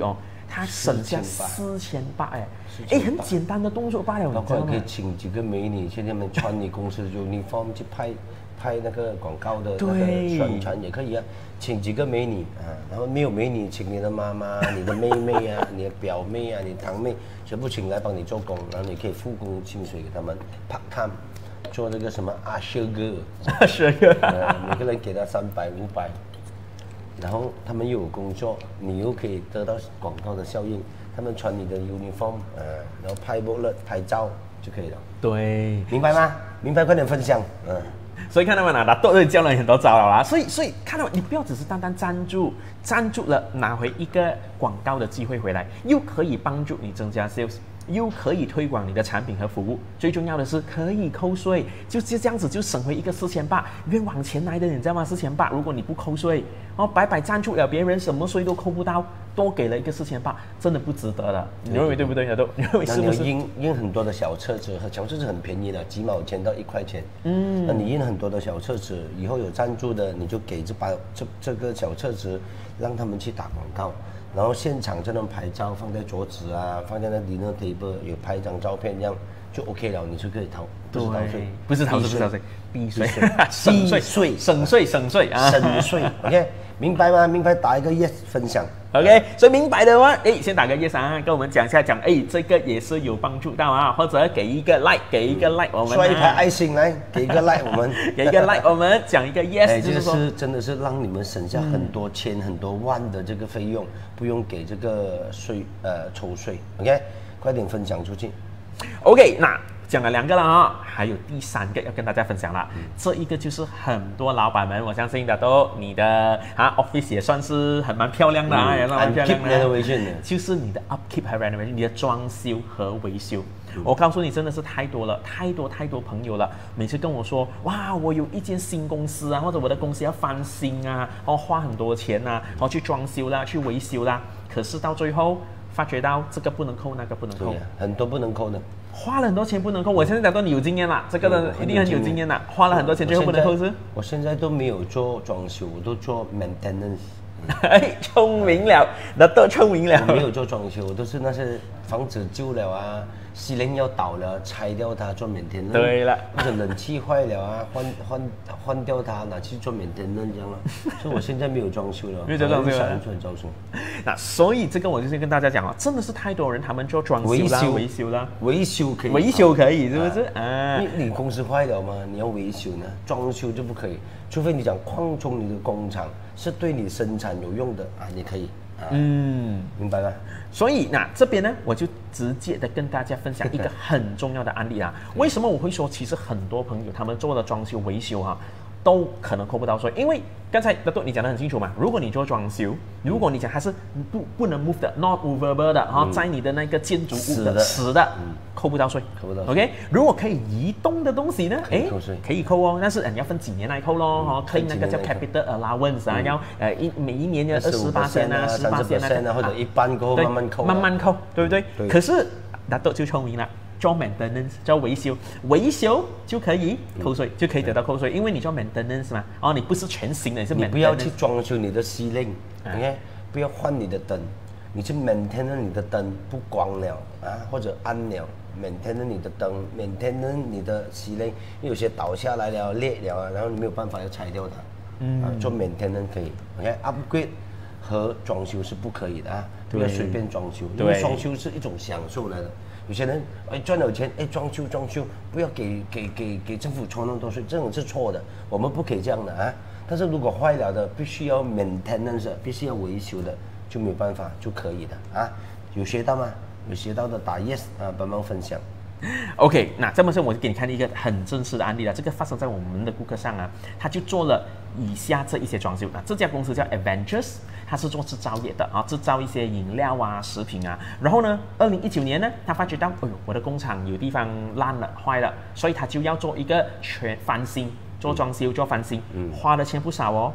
他省下4800哎，很简单的动作罢了， 包括可以你知道吗？ 请几个美女去他们穿你公司的 uniform 去拍那个广告的那个对宣传也可以啊，请几个美女啊，然后没有美女，请你的妈妈、你的妹妹啊、你的表妹啊、你的堂妹，全部请来帮你做工，然后你可以付工薪水给他们 part time 做那个什么阿修哥， 是个， 每个人给他300、500，然后他们又有工作，你又可以得到广告的效应，他们穿你的 uniform 然后拍部乐拍照就可以了， 对。 明白吗？明白快点分享， 所以看到没有拿都教了你很多招了啦，所以看到你不要只是单单赞助了拿回一个广告的机会回来，又可以帮助你增加 sales， 又可以推广你的产品和服务，最重要的是可以扣税，就这样子就省回一个4800，冤枉钱来的，你知道吗？4800，如果你不扣税，白白赞助了别人，什么税都扣不到，多给了一个4800，真的不值得的。你认为对不对？你认为是不是？ 印很多的小册子，小册子很便宜的，几毛钱到1块钱。那你印很多的小册子，以后有赞助的，你就给这个小册子，让他们去打广告。然后现场在那拍照，放在桌子啊，放在那 dinner table， 有拍一张照片，这样就 OK 了，你就可以不是逃税， 不是逃税，避税，省税啊， 省税 ，OK， 明白吗？明白，打一个 yes 分享 ，OK， 所以明白的话，先打个 yes 啊，跟我们讲一下，这个也是有帮助到啊，或者给一个 like，我们刷一排爱心来，给一个 like 我们， 给一个 like 我们讲一个 yes， 这个是真的是让你们省下很多千很多万的这个费用，不用给这个抽税 ，OK， 快点分享出去 ，OK， 那。讲了2个了啊，还有第3个要跟大家分享了。这一个就是很多老板们，我相信你的office 也算是蛮漂亮的啊，也蛮漂亮的。就是你的 upkeep 和 renovation， 你的装修和维修。我告诉你，真的是太多了，太多朋友了。每次跟我说，哇，我有一间新公司啊，或者我的公司要翻新啊，花很多钱啊，去装修啦，去维修啦。可是到最后发觉到这个不能扣，那个不能扣， 很多不能扣的。 花了很多钱不能扣，我现在讲到你有经验了，这个人一定很有经验了。花了很多钱最后不能扣是？ 我现在都没有做装修，我都做 maintenance。 聪明了，那都聪明了。 我没有做装修，我都是那些房子旧了啊，西陵要倒了，拆掉它做maintenance。 对了， 或者冷气坏了啊，换掉它，拿去做maintenance这样了。所以我现在没有装修了， 没有做装修了。那所以这个我就是跟大家讲啊，真的是太多人他们做装修啦、维修啦， 维修可以， 维修可以是不是啊？ 你公司坏了吗？你要维修呢，装修就不可以，除非你讲扩充你的工厂是对你生产有用的啊，你可以。明白吗？ 所以那这边呢，我就直接的跟大家分享一个很重要的案例啊。为什么我会说，其实很多朋友他们做的装修维修都可能扣不到税，因为刚才你讲得很清楚嘛。如果你做装修，如果你讲它是不能 move 的 ，not movable 的在你的那个建筑物的死的，扣不到税， 扣不到。 OK， 如果可以移动的东西呢，可以扣哦，但是你要分几年来扣咯，可以那个叫 capital allowance 啊，要每一年要28%啊，18% 啊，或者一半过后慢慢扣， 慢慢扣，对不对？可是就聪明了。做 maintenance 叫维修就可以扣税，就可以得到扣税，因为你做 maintenance 嘛，你不是全新的，你是 maintenance。 你不要去装修你的ceiling， OK， 不要换你的灯，你去 maintenance 你的灯不光了啊，或者暗了 ，maintenance 你的灯 ，maintenance 你的ceiling，有些倒下来了裂了啊，然后你没有办法要拆掉它，做 maintenance 可以 ，OK，upgrade 和装修是不可以的啊，不要随便装修，因为装修是一种享受来的。有些人赚了钱装修，不要给政府抽那么多税，这种是错的，我们不可以这样的啊。但是如果坏了的，必须要 maintenance， 必须要维修的，就没有办法就可以的啊。有学到吗？有学到的打 yes 啊，帮忙分享。 OK， 那这么说我就给你看一个很真实的案例了。这个发生在我们的顾客上啊，他就做了以下这一些装修。那这家公司叫 Adventures， 它是做制造业的啊，制造一些饮料啊、食品啊。然后呢，2019年呢，他发觉到，我的工厂有地方烂了、坏了，所以他就要做一个全翻新，做装修、做翻新，花的钱不少哦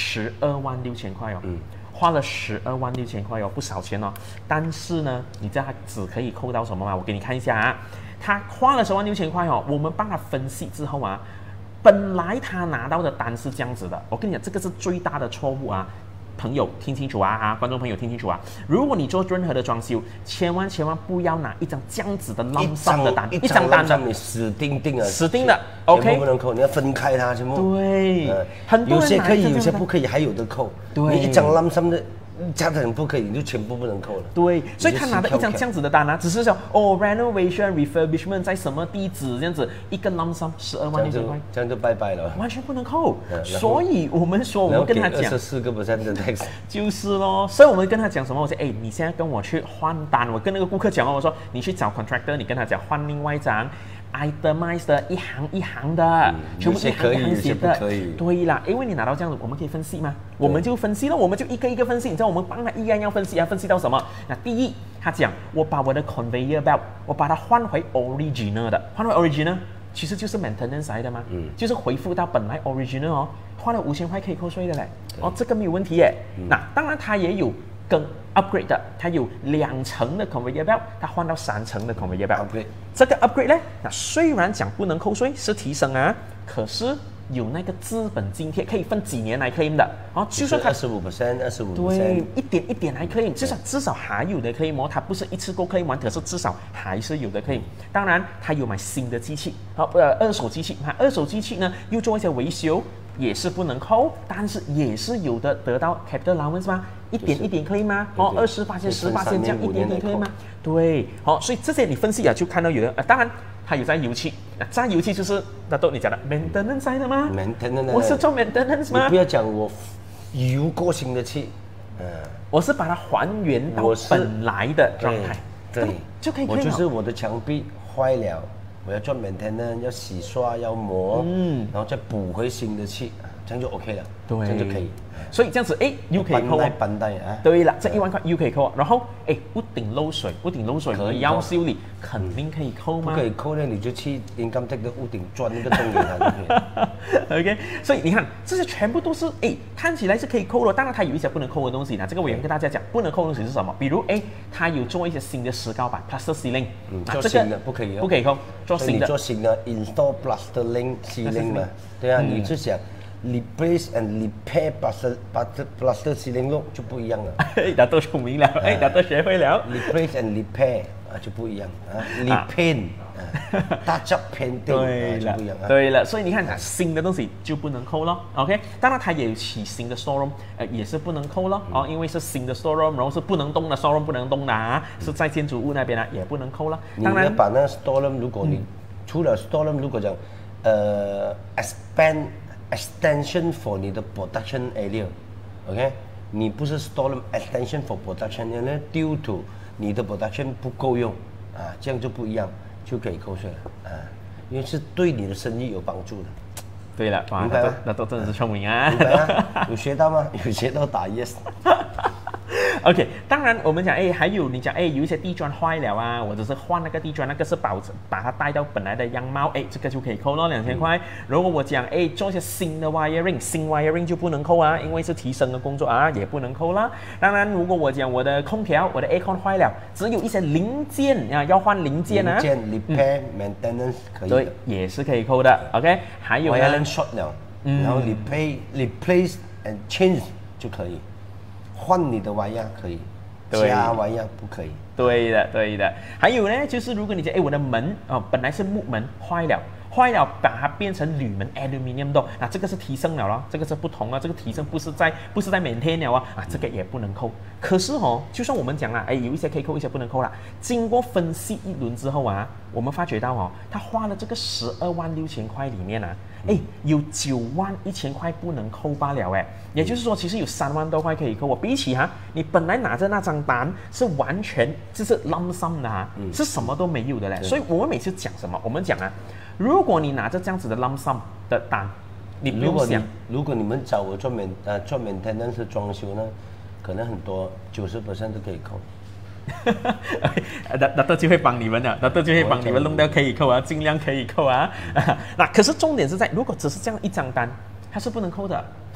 ，126000块哦。花了126000块哦，不少钱哦。但是呢，你知道他只可以扣到什么吗？我给你看一下啊。他花了126000块哦，我们帮他分析之后啊，本来他拿到的单是这样子的。我跟你讲，这个是最大的错误啊。 朋友听清楚啊，观众朋友听清楚啊！如果你做任何的装修，千万不要拿一张这样子的 lump sum 的单， 一张单的， 你死定了， 死定的全 ，OK， 部不能扣，你要分开它，全部。 对，很多人有些可以， 拿一张有些不可以，还有的扣。 对你一张 lump sum 的，家人不可以，你就全部不能扣了。 对，所以他拿的一张你就这样子的单啊，只是说哦 renovation refurbishment 在什么地址这样子，一个 lump sum 12万6千块， 这样就拜拜了。 完全不能扣。 然后所以我们说，我们跟他讲 24%的 tax， 就是咯，所以我们跟他讲什么？我说，哎，你现在跟我去换单，我跟那个顾客讲哦，我说你去找 contractor，你跟他讲换另外一张 itemize 的一行一行的，全部一行一行写的。对啦，因为你拿到这样子，我们可以分析嘛，我们就分析了，我们就一个一个分析。你知道我们帮他一样要分析啊，分析到什么？那第一，他讲我把我的 conveyor belt， 我把它换回 original 的，换回 original。其实就是 maintenance 来的嘛，就是恢复到本来 original 哦，花了5000块可以扣税的嘞，哦，这个没有问题耶。那当然它也有更 upgrade 的，它有2层的 conveyor belt， 它换到3层的 conveyor belt。这个 upgrade 呢，那虽然讲不能扣税，是提升啊，可是有那个资本津贴，可以分几年来 claim 的，哦，就算它 25%， 对，一点一点来 claim，至少还有的 claim 哦，它不是一次过 claim 完，可是至少还是有的 claim。当然，它有买新的机器，二手机器，二手机器呢又做一些维修，也是不能扣，但是也是有的得到 capital allowance 吗？一点一点 claim 吗？哦，20%、10%这样一点点 claim 吗？对，好，所以这些你分析啊，就看到有的，当然。它有在油漆，在油漆就是那都你讲的 maintenance 的吗 ？maintenance， 我是做 maintenance 吗？ 你不要讲我油过新的漆， 我是把它还原到本来的状态， 对， 就可以。 我就是我的墙壁坏了，我要做 maintenance， 要洗刷，要磨，然后再补回新的漆，这样就 OK 了， 对， 这样就可以。 所以这样子，哎，又可以扣啊。 班带啊。 对了，这1万块又可以扣啊。然后，哎，屋頂漏水，我要修理，肯定可以扣吗？ 不可以扣呢，你就去 income tax 的屋顶钻那个洞给他就可以。 OK， 所以你看，这些全部都是哎，看起来是可以扣的，当然它有一些不能扣的东西呢。这个我也跟大家讲，不能扣的东西是什么？比如哎，它有做一些新的石膏板 plaster ceiling， 做新的不可以， 不可以扣，做新的。 你做新的 install plaster ceiling 嘛，对啊，你就想。replace and repair plaster ceiling look 就不一样了。 哎，大都聪明了，哎，大都学会了。 replace and repair 就不一样啊 ，repaint touch up painting 就不一样啊。 对了，所以你看，新的东西就不能扣咯。OK， 当然它也有起新的 storeroom， 也是不能扣咯。哦，因为是新的 storeroom， 然后是不能动的 storeroom 不能动的啊，是在建筑物那边啊也不能扣了。 当然，你要把那 storeroom， 如果你除了 storeroom， 如果讲extension for 你的 production area，OK， 你不是 storeroom extension for production area， due to 你的 production 不够用啊，这样就不一样，就可以扣税了啊，因为是对你的生意有帮助的。 对了， 明白吗？ 那都真的是聪明啊！ 明白啊？有学到吗？有学到打 yes。 OK， 当然我们讲，哎，还有你讲，哎，有一些地砖坏了啊，或者是换那个地砖，那个是把它带到本来的样貌，哎，这个就可以扣了2000块。如果我讲，哎，做一些新的 新 wiring 就不能扣啊，因为是提升的工作啊，也不能扣啦。当然，如果我讲我的空调，我的 aircon 坏了，只有一些零件啊，要换零件啊， 零件 repair maintenance 可以的， 对，也是可以扣的。OK， 还有呢 wiring short 了，然后replace and change 就可以。换你的玩意可以，加玩意不可以。 对的，对的。还有呢，就是如果你讲，哎，我的门哦，本来是木门坏了，把它变成铝门 aluminium door， 那这个是提升了咯，这个是不同啊，这个提升不是在 maintain 了啊，这个也不能扣。可是哦，就算我们讲了，哎，有一些可以扣，一些不能扣啦。经过分析一轮之后啊，我们发觉到哦，他花了这个12万6千块里面啊，哎，有9万1千块不能扣罢了哎，也就是说，其实有3万多块可以扣。我比起你本来拿着那张单是完全就是 lump sum 的是什么都没有的嘞。所以我们每次讲什么，我们讲啊，如果你拿着这样子的 lump sum 的单，你不用想， 如果你们找我做maintenance 装修呢，可能很多90% 都可以扣。 那就会帮你们的，那就会帮你们弄掉可以扣啊，尽量可以扣啊。那可是重点是在，如果只是这样一张单，它是不能扣的。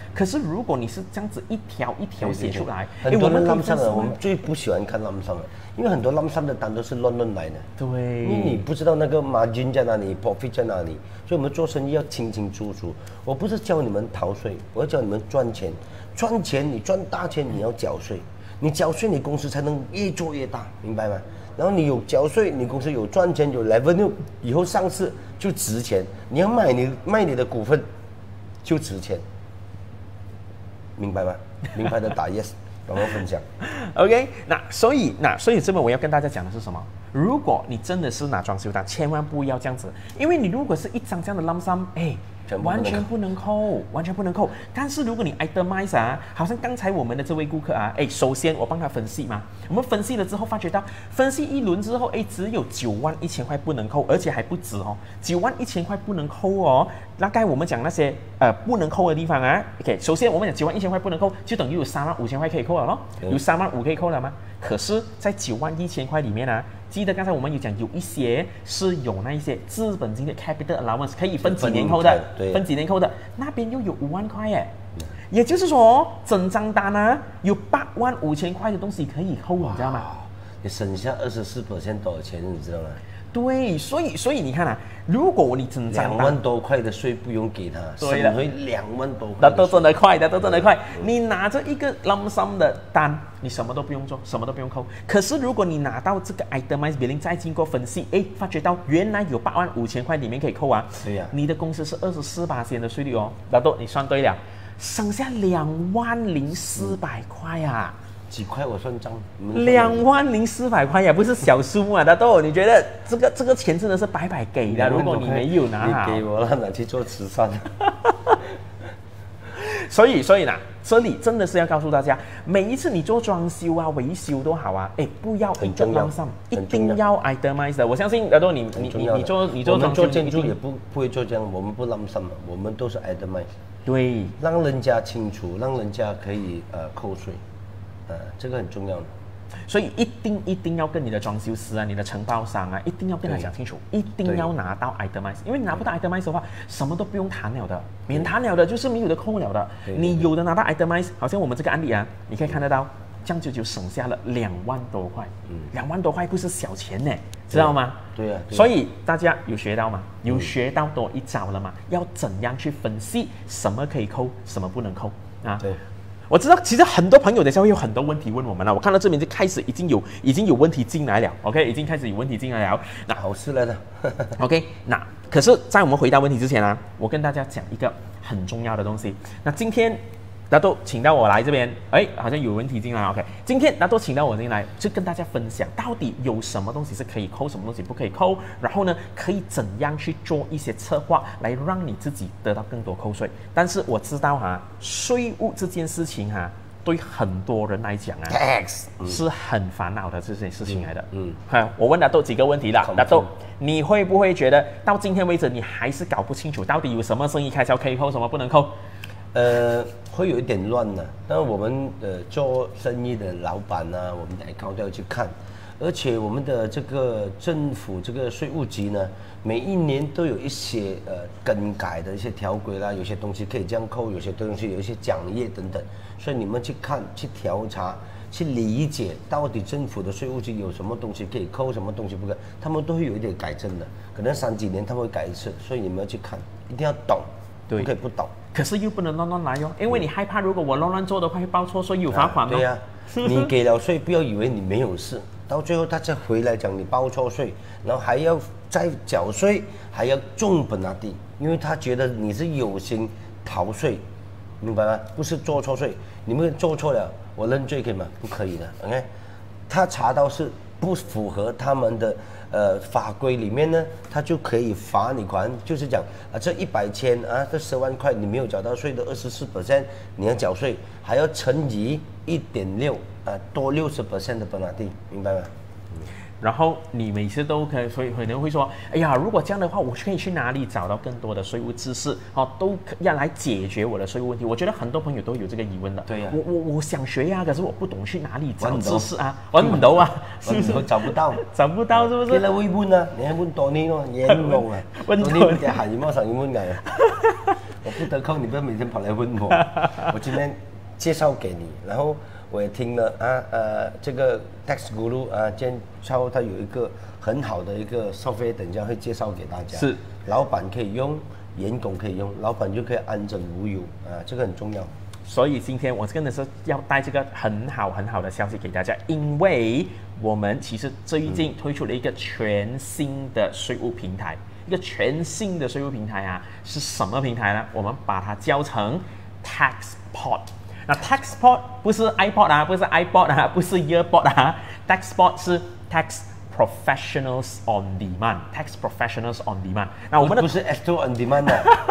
可是如果你是这样子一条一条写出来， 很多人 lump sum 的，我们最不喜欢看 lump sum 的，因为很多 lump sum 的单都是乱来的。 对， 因为你不知道那个 margin 在哪里 ，profit 在哪里，所以我们做生意要清清楚楚。我不是教你们逃税，我要教你们赚钱。赚钱，你赚大钱，你要缴税。你缴税，你公司才能越做越大，明白吗？然后你有缴税，你公司有赚钱，有 revenue， 以后上市就值钱。你要卖你的股份，就值钱，明白吗？明白的打 yes， 然后分享。 OK， 所以这边我要跟大家讲的是什么？如果你真的是拿装修单，千万不要这样子，因为你如果是一张这样的 lump sum， 完全不能扣，完全不能扣。但是如果你 itemize 啊，好像刚才我们的这位顾客啊，首先我帮他分析嘛，我们分析了之后发觉到，分析一轮之后，只有91000块不能扣，而且还不止哦，91000块不能扣哦。那刚才我们讲那些不能扣的地方啊 ，OK， 首先我们讲91000块不能扣，就等于有35000块可以扣了咯，有35000可以扣了吗？可是，在91000块里面啊，记得刚才我们有讲，有一些是有那一些资本金的 capital allowance 可以分几年扣的，分几年扣的，那边又有5万块耶，也就是说，整张单啊有85000块的东西可以扣，你知道吗？ 你省下24%多少钱，你知道吗？ 对，所以你看啊，如果你整张 2万多块的税不用给他，省回2万多块， 那都真的快，你拿着一个 lump sum 的单，你什么都不用做，什么都不用扣。可是如果你拿到这个 itemized billing， 再经过分析，发觉到原来有85000块里面可以扣啊， 对呀， 你的公司是24%的税率哦，那都你算对了，省下20400块啊。 几块我算账 ，20400块呀，不是小数目啊，大豆，你觉得这个钱真的是白白给的？如果你没有拿好， 你给我了，拿去做慈善。 所以呢，这里真的是要告诉大家，每一次你做装修啊、维修都好啊，不要一个 lump sum， 一定要 itemize 的。我相信大豆，你做装修， 建筑也不会做这样，我们不 lump sum， 我们都是 itemize。 对， 让人家清楚，让人家可以扣税。这个很重要的， 所以一定要跟你的装修师啊、你的承包商啊，一定要跟他讲清楚，一定要拿到 itemize， 因为你拿不到 itemize 的话，什么都不用谈了的，免谈了的，就是没有的扣了的。你有的拿到 itemize， 好像我们这个案例啊，你可以看得到，这样就省下了2万多块，2万多块不是小钱呢，知道吗？ 对啊。 所以大家有学到吗？有学到多一招了吗？要怎样去分析什么可以扣，什么不能扣啊？对。我知道，其实很多朋友等下会有很多问题问我们了。我看到这边就开始已经有问题进来了 ，OK， 已经开始有问题进来了。 那好事来了 ，OK。那可是，在我们回答问题之前啊，我跟大家讲一个很重要的东西。那今天大都请到我来这边，好像有问题进来 ，OK。今天大都请到我进来，就跟大家分享到底有什么东西是可以扣，什么东西不可以扣，然后呢，可以怎样去做一些策划来让你自己得到更多扣税。但是我知道税务这件事情对很多人来讲 ，tax 是很烦恼的这件事情来的。我问大豆几个问题了，大豆，你会不会觉得到今天为止你还是搞不清楚到底有什么生意开销可以扣，什么不能扣？ 会有一点乱的，但我们做生意的老板呢，我们的 account 都要去看，而且我们的这个政府这个税务局呢，每一年都有一些更改的一些条规啦，有些东西可以这样扣，有些东西有一些奖业等等，所以你们去看、去调查、去理解到底政府的税务局有什么东西可以扣，什么东西不可以，他们都会有一点改正的，可能3几年他们会改一次，所以你们要去看，一定要懂，不可以不懂。 可是又不能乱来哦，因为你害怕，如果我乱做的话会报错税，有罚款哦。 对呀，你给了税，不要以为你没有事，到最后他再回来讲你报错税，然后还要再缴税，还要重本拿地，因为他觉得你是有心逃税，明白吗？不是做错税，你们做错了，我认罪可以吗？不可以的 ，OK？ 他查到是不符合他们的法规里面呢，他就可以罚你款，就是讲这100千这10万块你没有缴到税的24%，你要缴税，还要乘以1.6多60%的本拿地，明白吗？ 然后你每次都可能会说，哎呀，如果这样的话，我可以去哪里找到更多的税务知识？都要来解决我的税务问题。我觉得很多朋友都有这个疑问的。 对呀， 我想学呀，可是我不懂去哪里找知识啊，揾唔到啊， 是不是？找不到， 找不到是不是？ 你嚟會問啊，你係問多啲咯，嘢唔用啊，多啲嘅係乜神要問嘅。 我不得空，你不要每天跑来问我。我今天介绍给你，然后我也听了这个 Tax Guru 今天他有一个很好的一个 software， 等一下会介绍给大家。 是， 老板可以用，员工可以用，老板就可以安枕无忧这个很重要。 所以今天我真的是要带这个很好的消息给大家，因为我们其实最近推出了一个全新的税务平台，一个全新的税务平台是什么平台呢？我们把它叫成 TaxPod。那 TaxPod 不是 iPod 不是 iPod 不是 Earpod TaxPod 是 Tax Professionals on Demand。Tax Professionals on Demand。那我们的不是 S2 on Demand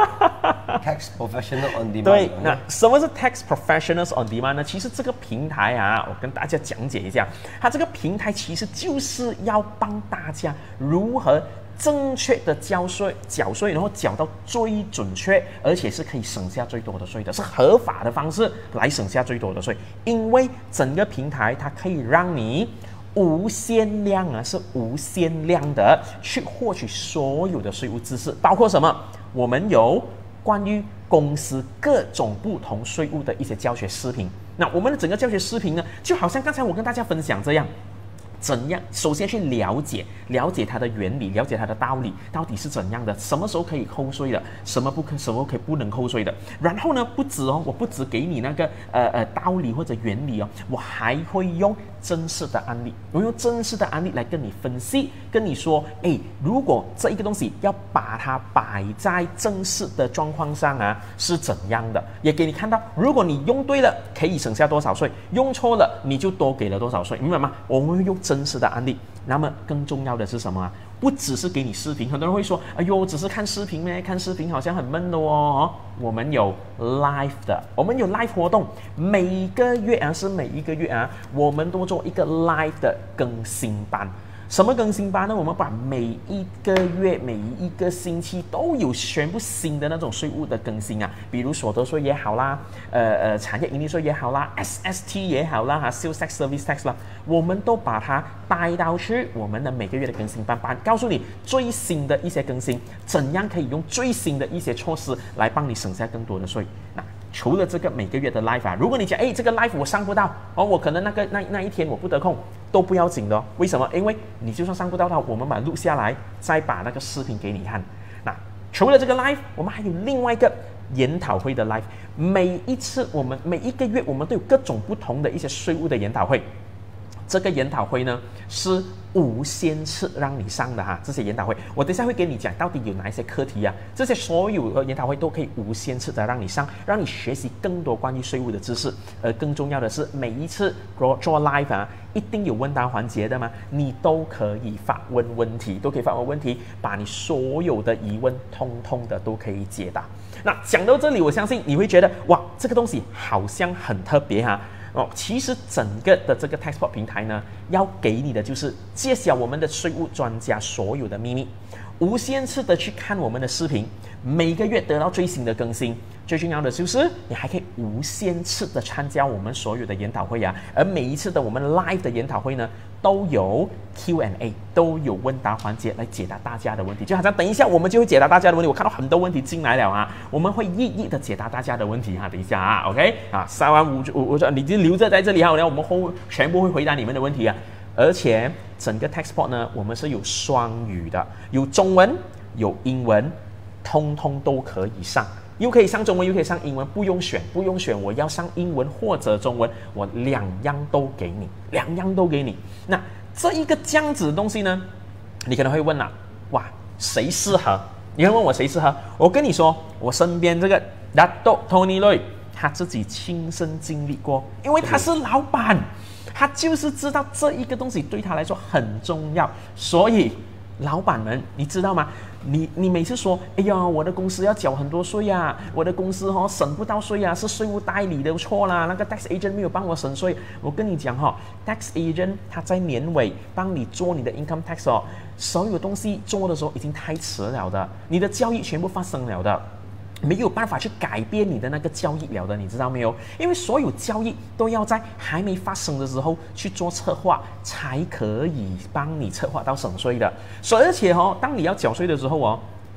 Tax Professional on Demand。 对，那什么是 Tax Professionals on Demand 呢？其实这个平台我跟大家讲解一下，它这个平台其实就是要帮大家如何正确的缴税，然后缴到最准确，而且是可以省下最多的税的，是合法的方式来省下最多的税。因为整个平台它可以让你无限量是无限量的去获取所有的税务知识，包括什么？我们有关于公司各种不同税务的一些教学视频。那我们的整个教学视频呢，就好像刚才我跟大家分享这样。怎样？首先去了解它的原理，了解它的道理到底是怎样的，什么时候可以扣税的，什么可以不能扣税的。然后呢，我不只给你那个道理或者原理我还会用真实的案例，我用真实的案例来跟你分析，跟你说，如果这一个东西要把它摆在正式的状况上是怎样的，也给你看到，如果你用对了，可以省下多少税，用错了你就多给了多少税，明白吗？我们会用真实的案例。那么更重要的是什么不只是给你视频，很多人会说，哎呦，只是看视频咩？看视频好像很闷的我们有 live 的，我们有 live 活动，每个月是每一个月我们都做一个 live 的更新班。什么更新班呢？我们把每一个月、每一个星期都有全部新的那种税务的更新比如所得税也好啦，产业盈利税也好啦 ，SST 也好啦，Sales Tax Service Tax 啦，我们都把它带到去我们的每个月的更新班，告诉你最新的一些更新，怎样可以用最新的一些措施来帮你省下更多的税。那除了这个每个月的 live 如果你讲这个 live 我上不到我可能那一天我不得空，都不要紧的为什么？因为你就算上不到它，我们把它录下来，再把那个视频给你看。那除了这个 live， 我们还有另外一个研讨会的 live。每一个月我们都有各种不同的一些税务的研讨会。这个研讨会呢是无限次让你上的这些研讨会我等一下会给你讲到底有哪一些课题这些所有研讨会都可以无限次的让你上，让你学习更多关于税务的知识。而更重要的是，每一次做 live 一定有问答环节的嘛，你都可以发问问题，把你所有的疑问通通的都可以解答。那讲到这里，我相信你会觉得哇，这个东西好像很特别其实整个的这个 TaxPod 平台呢，要给你的就是揭晓我们的税务专家所有的秘密，无限次的去看我们的视频，每个月得到最新的更新。最重要的就是你还可以无限次的参加我们所有的研讨会而每一次的我们 live 的研讨会呢，都有 Q&A， 都有问答环节来解答大家的问题。就好像等一下我们就会解答大家的问题，我看到很多问题进来了我们会一一的解答大家的问题等一下OK 3万5我说你就留着在这里然后我们全部会回答你们的问题而且整个 TaxPod 呢，我们是有双语的，有中文有英文，通通都可以上。又可以上中文，又可以上英文，不用选，我要上英文或者中文，我两样都给你。那这一个这样子的东西呢，你可能会问哇，谁适合？你会问我谁适合？我跟你说，我身边这个 Dato Tony Loy， 他自己亲身经历过，因为他是老板，他就是知道这一个东西对他来说很重要，所以老板们，你知道吗？你每次说，哎呀，我的公司要缴很多税我的公司省不到税是税务代理的错啦，那个 tax agent 没有帮我省税。我跟你讲tax agent 他在年尾帮你做你的 income tax 所有东西做的时候已经太迟了的，你的交易全部发生了的。没有办法去改变你的那个交易了的，你知道没有？因为所有交易都要在还没发生的时候去做策划，才可以帮你策划到省税的。而且当你要缴税的时候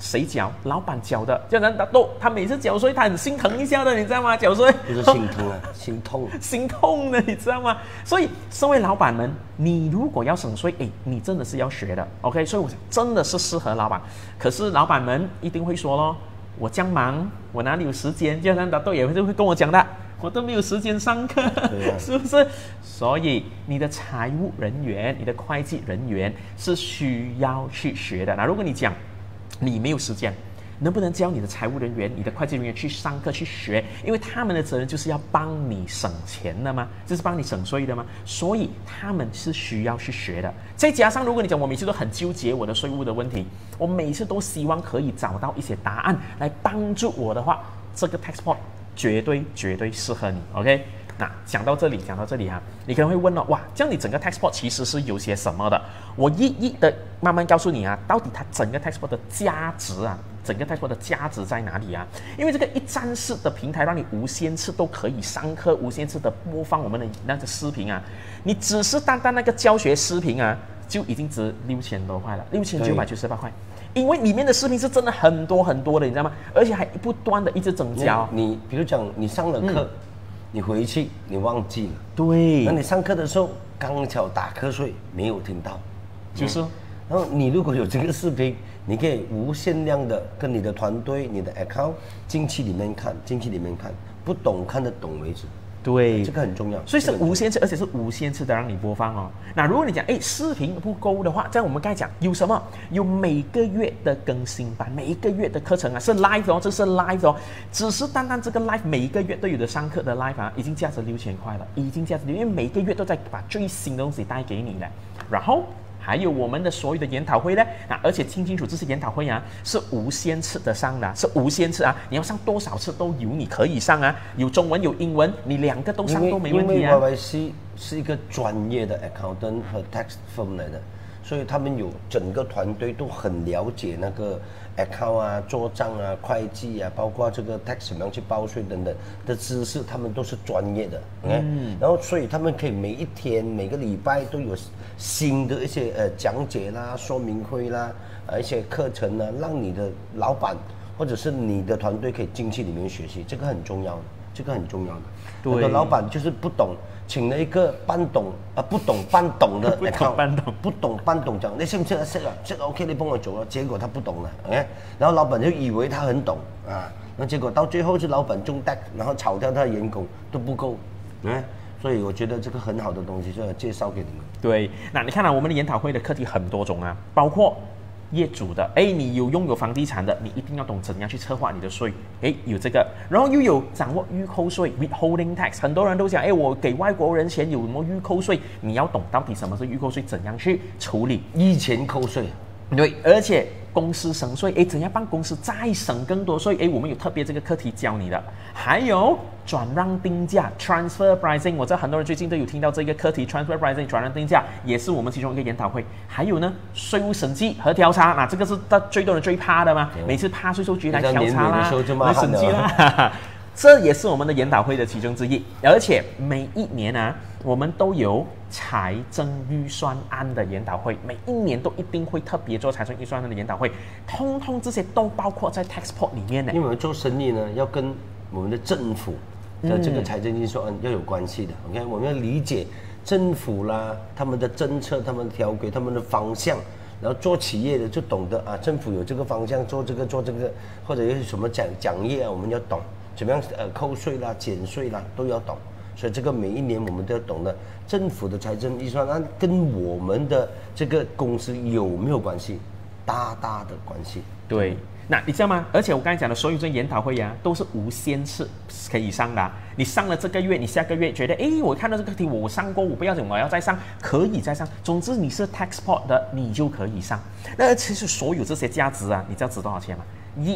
谁缴？老板缴的。就像都他每次缴税，他很心疼一下的，你知道吗？缴税不是心疼啊，心痛。 心痛的，你知道吗？所以，身为老板们，你如果要省税，你真的是要学的 ，OK？ 所以我想真的是适合老板。可是老板们一定会说咯，我这样忙，我哪里有时间？就像大豆也会跟我讲的。我都没有时间上课，是不是？所以你的财务人员、你的会计人员是需要去学的。那如果你讲你没有时间，能不能教你的财务人员、你的会计人员去上课去学？因为他们的责任就是要帮你省钱的嘛，就是帮你省税的嘛，所以他们是需要去学的。再加上如果你讲我每次都很纠结我的税务的问题，我每次都希望可以找到一些答案来帮助我的话，这个 TaxPod 绝对适合你 ，OK？ 那讲到这里哈，你可能会问了，哇，这样你整个 TaxPod 其实是有些什么的？我一一的慢慢告诉你啊，到底它整个 TaxPod 的价值啊，整个 TaxPod 的价值在哪里啊？因为这个一站式的平台，让你无限次都可以上课，无限次的播放我们的那个视频啊，你只是单那个教学视频啊，就已经值6000多块了，6998块。因为里面的视频是真的很多的，你知道吗？而且还不断的一直增加。 你比如讲，你上了课，你回去你忘记了， 对。 那你上课的时候刚巧打瞌睡，没有听到， 就是。 然后你如果有这个视频，你可以无限量的跟你的团队、你的 account 进去里面看，不懂看得懂为止。 对， 这个很重要， 所以是无限次，而且是无限次的让你播放哦。那如果你讲视频不够的话，这样我们刚才讲有什么？有每个月的更新版，每一个月的课程啊是 live 哦，这是 live 哦，只是单这个 live 每一个月都有的上课的 live 啊，已经价值6000块了，已经价值，因为每个月都在把最新的东西带给你了，然后。还有我们的所有的研讨会呢，而且听清楚，这些研讨会啊是无限次的上的，是无限次啊！你要上多少次都有，你可以上啊，有中文有英文，你2个都上都没问题啊。 因为 YYC 是一个专业的 accountant 和 tax firm 来的，所以他们有整个团队都很了解那个 account 啊、做账啊、会计啊，包括这个 tax 怎么样去报税等等的知识，他们都是专业的。然后所以他们可以每一天、每个礼拜都有新的一些讲解啦、说明会啦、一些课程啦，让你的老板或者是你的团队可以进去里面学习，这个很重要的，这个很重要的。 对， 很多老板就是不懂，请了一个半懂不懂半懂的， 不懂半懂讲，你识唔识啊？识啊，识 OK， 你帮我做了，结果他不懂了，OK， 然后老板就以为他很懂啊，那结果到最后是老板中弹，然后炒掉他的员工都不够，所以我觉得这个很好的东西就要介绍给你们。 对，那你看我们的研讨会的课题很多种啊，包括业主的，你有拥有房地产的，你一定要懂怎样去策划你的税，有这个，然后又有掌握预扣税 withholding tax， 很多人都讲，我给外国人钱有什么预扣税，你要懂到底什么是预扣税，怎样去处理， 以前扣税， 对，而且公司省税，怎样帮公司再省更多税，我们有特别这个课题教你的，还有转让定价 transfer pricing， 我知道很多人最近都有听到这个课题 transfer pricing 转让定价，也是我们其中一个研讨会。还有呢，税务审计和调查，那这个是最多人最怕的嘛，每次怕税收局来调查啦，来审计啦，这也是我们的研讨会的其中之一。而且每一年啊，我们都有财政预算案的研讨会，每一年都一定会特别做财政预算案的研讨会，通通这些都包括在 TaxPod 里面呢。 因为我们做生意呢，要跟我们的政府的这个财政预算案要有关系的。OK， 我们要理解政府啦，他们的政策、他们的条规、他们的方向，然后做企业的就懂得啊，政府有这个方向做这个，或者有什么奖业啊，我们要懂怎么样扣税啦、减税啦都要懂。所以这个每一年我们都要懂得政府的财政预算案跟我们的这个公司有没有关系，大的关系。 对。那你知道吗？而且我刚才讲的所有这研讨会啊，都是无限次可以上的你上了这个月，你下个月觉得，我看到这个题我上过，我不要紧，我要再上，可以再上。总之你是 TaxPod 的，你就可以上。那其实所有这些价值啊，你知道值多少钱吗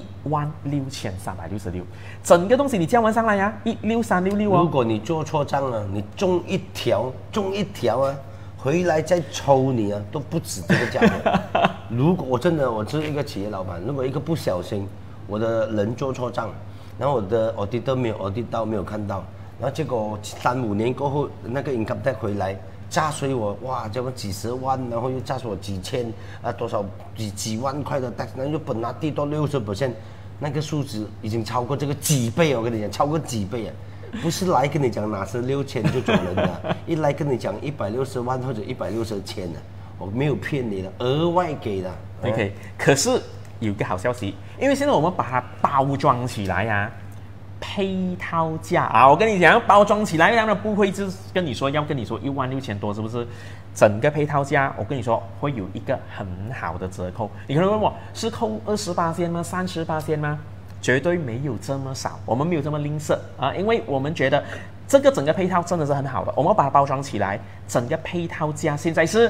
？16366，整个东西你交完上来呀，16366哦。 如果你做错账了，你中一条啊。回来再抽你啊，都不止这个价格。如果我是一个企业老板，如果一个不小心，我的人做错账，然后我的 auditor 没有 audit 到，没有看到，然后结果3-5年过后，那个 income tax 回来炸碎我，哇，这么几十万，然后又炸碎我几千啊，多少几万块的 tax， 然后又本拿地到60%，那个数值已经超过这个几倍，我跟你讲，超过几倍啊！不是来跟你讲哪是6000就走人的，一来跟你讲160万或者160千的，我没有骗你的，额外给的。 OK， 可是有一个好消息，因为现在我们把它包装起来呀、配套价啊，我跟你讲，包装起来，当然不会是跟你说要跟你说16000多，是不是？整个配套价，我跟你说会有一个很好的折扣。你可能问我是扣28%吗？30%吗？绝对没有这么少，我们没有这么吝啬啊，因为我们觉得这个整个配套真的是很好的，我们把它包装起来，整个配套价现在是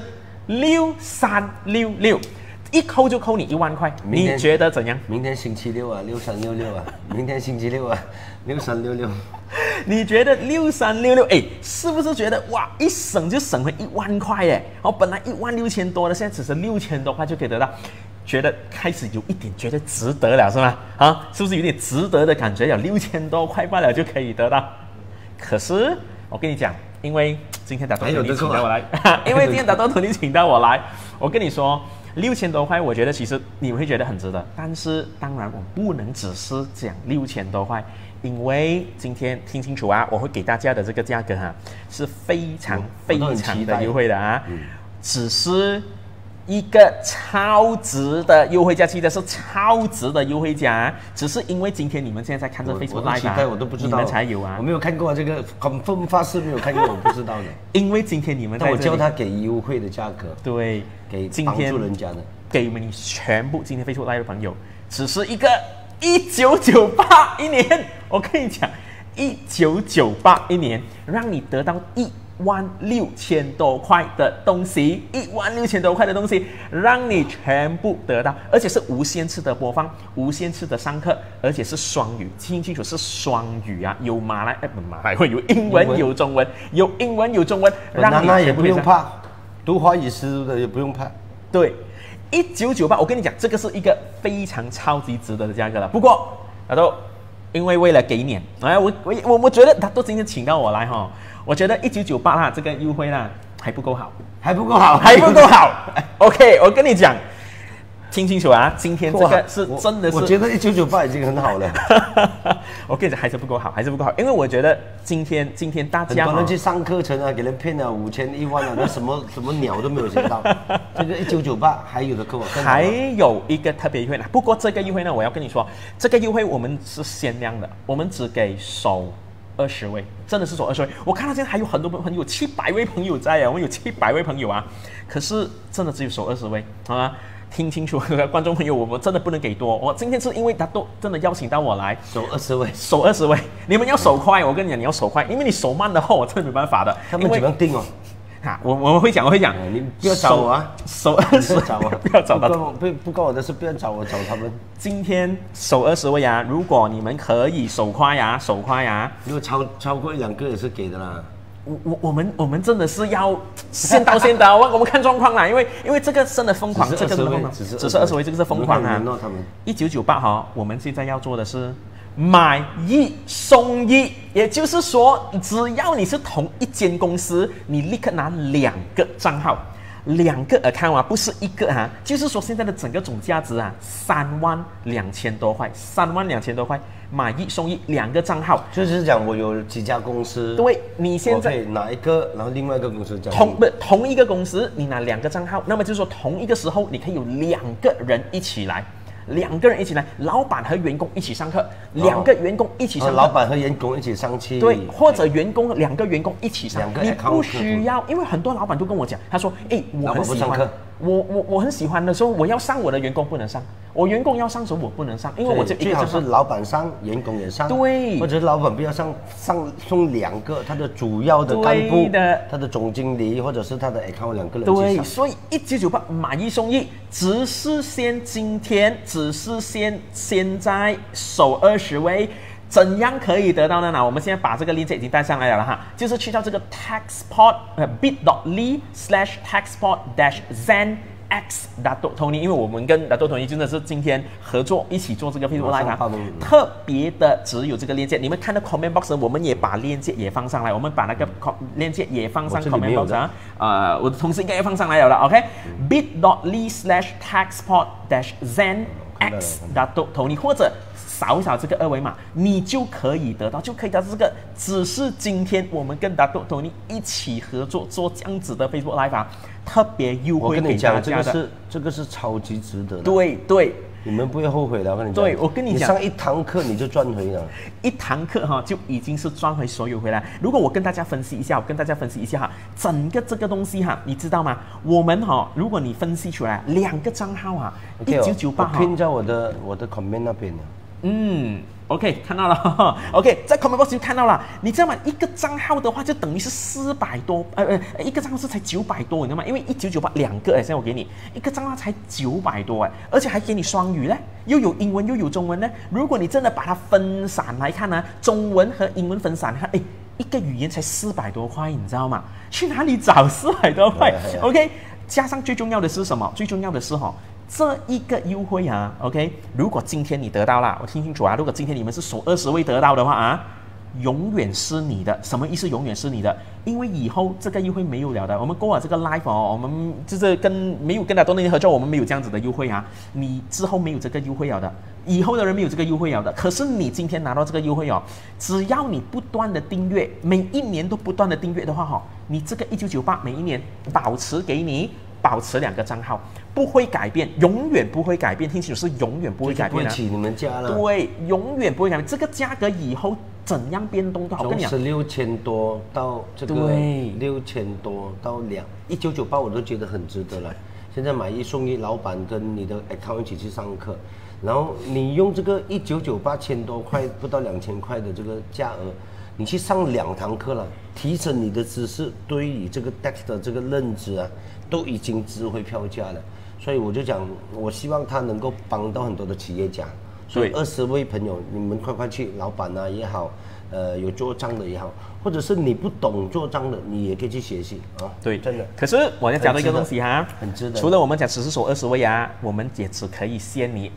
6366。一扣就扣你1万块，你觉得怎样？ 明天星期六啊，6366啊，明天星期六啊，6366。 你觉得6366？哎，是不是觉得哇，一省就省回1万块哎？哦，本来16000多的，现在只是6000多块就可以得到，觉得开始有一点觉得值得了是吗？啊，是不是有点值得的感觉？有6000多块罢了就可以得到。可是我跟你讲，因为今天打多你请到我来，因为今天打多你请到我来，我跟你说。6000多块，我觉得其实你会觉得很值得，但是当然我不能只是讲6000多块，因为今天听清楚啊，我会给大家的这个价格哈、是非常的优惠的啊，只是一个超值的优惠价，记得是超值的优惠价，只是因为今天你们现在在看这 Facebook Live 啊， 我都不知道， 你们才有啊， 我没有看过这个confirm发誓没有看过，我不知道的。 因为今天你们在这里， 但我叫他给优惠的价格， 对， 给帮助人家的， 给你全部今天 Facebook Live 的朋友，只是一个1998一年，我跟你讲，1998一年，让你得到16000多块的东西，16000多块的东西，让你全部得到，而且是无限次的播放，无限次的上课，而且是双语，听清楚是双语啊，有马来文，有英文，有中文，有英文有中文，让你那也不用怕，读华语思路的也不用怕， 对。1998，我跟你讲，这个是一个非常超级值得的价格了。不过，大都因为了给脸，哎，我觉得他都今天请到我来哈，我觉得1998啦，这个优惠啦还不够好， 还不够好。 OK， 我跟你讲，听清楚啊，今天这个是真的是， 我觉得1998已经很好了。 我跟你讲，还是不够好，因为我觉得今天大家很多人去上课程啊，给人骗了5000、1万啊，那什么鸟都没有学到。这个1998还有的扣， 还有一个特别优惠呢。不过这个优惠呢，我要跟你说，这个优惠我们是限量的，我们只给首20位，真的是首20位。我看到现在还有很多朋友，700位朋友在啊，我们有700位朋友啊，可是真的只有首20位啊。听清楚，观众朋友，我们真的不能给多。我今天是因为他都真的邀请到我来， 守20位， 守20位。你们要守快，我跟你讲，你要守快，因为你守慢的话，我真的没办法的。 他们怎么样定哦？ 我会讲， 你不要找我啊， 守20， 找我， 不要找他， 不关我的事，不要找我，找他们。 今天守20位啊，如果你们可以守快啊， 如果超过1-2个也是给的啦。 我们真的是要先到先得，我们看状况啦，因为这个真的疯狂，这个真的疯狂，只是20位，这个是疯狂啊！1998哈，我们现在要做的是买1送1，也就是说，只要你是同一间公司，你立刻拿2个账号。2个 account 啊，不是1个啊，就是说现在的整个总价值啊，32000多块，32000多块，买1送1，2个账号， 就是讲我有几家公司， 对，你现在我可以拿一个，然后另外一个公司同一个公司，你拿2个账号，那么就是说同一个时候你可以有2个人一起来。2个人一起来，老板和员工一起上课，2个员工一起上课， 老板和员工一起上去， 对，或者2个员工一起上，你不需要，因为很多老板都跟我讲，他说，我很喜欢，我很喜欢的时候，我要上，我的员工不能上，我员工要上的时候我不能上，因为我最好是老板上，员工也上， 对， 或者老板不要上送2个，他的主要的干部，他的总经理或者是他的 account 2个人一起上， 对，所以1998买1送1，只是现在首20位，怎样可以得到呢？我们现在把这个链接已经带上来了哈，就是去到这个 taxpot bit.ly/taxpot-zen X Dato Tony， 因为我们跟 Dato Tony 真的是今天合作一起做这个 Facebook Live 啊，特别的只有这个链接，你们看到 comment box， 我们也把链接也放上来，我们把那个链接也放上 comment box 啊，我的同事应该也放上来了啦 ，bit.ly/taxport-zen-x Dato Tony， 或者扫一扫这个二维码，你就可以得到这个。只是今天我们跟Dato Tony一起合作做这样子的 Facebook Live 啊，特别优惠给大家的。 这个是超级值得的。 对。 你们不会后悔的，我跟你讲。 对，我跟你讲， 你上一堂课你就赚回了。 一堂课哈就已经是赚回所有回来。如果我跟大家分析一下哈，整个这个东西哈，你知道吗？我们哈，如果你分析出来2个账号啊，1998哈， 我拼在我的 comment 那边了。 OK， 看到了OK， 在 comment box 就看到了。你知道吗？一个账号的话，就等于是400多，一个账号是才900多，你知道吗？因为1998两个，现在我给你一个账号才900多而且还给你双语呢，又有英文又有中文呢。如果你真的把它分散来看呢，中文和英文分散，你看，一个语言才400多块，你知道吗？去哪里找400多块？OK， 加上最重要的是什么？最重要的是这一个优惠啊 ，OK， 如果今天你得到了，我听清楚啊，如果今天你们是首20位得到的话啊，永远是你的。什么意思？永远是你的？因为以后这个优惠没有了的。我们过了这个 live 我们就是没有跟Dato Tony合作，我们没有这样子的优惠啊。你之后没有这个优惠了的，以后的人没有这个优惠了的。可是你今天拿到这个优惠只要你不断的订阅，每一年都不断的订阅的话你这个1998每一年保持给你。保持2个账号不会改变，永远不会改变。听清楚，是永远不会改变不会起你们价了。 对，永远不会改变。这个价格以后怎样变动都好。 从16,000多到这个6000多到1998，我都觉得很值得了。现在买1送1，老板跟你的 account 一起去上课，然后你用这个19981000多块不到2000块的这个价额，你去上2堂课了，提升你的知识，对于这个 DAX 的这个认知啊。都已经值回票价了，所以我就讲，我希望他能够帮到很多的企业家。所以20位朋友，你们快去，老板啊也好，有做账的也好，或者是你不懂做账的，你也可以去学习啊。 对， 真的。 可是我要讲的一个东西很值得。 除了我们讲只是说20位啊，我们也只可以限你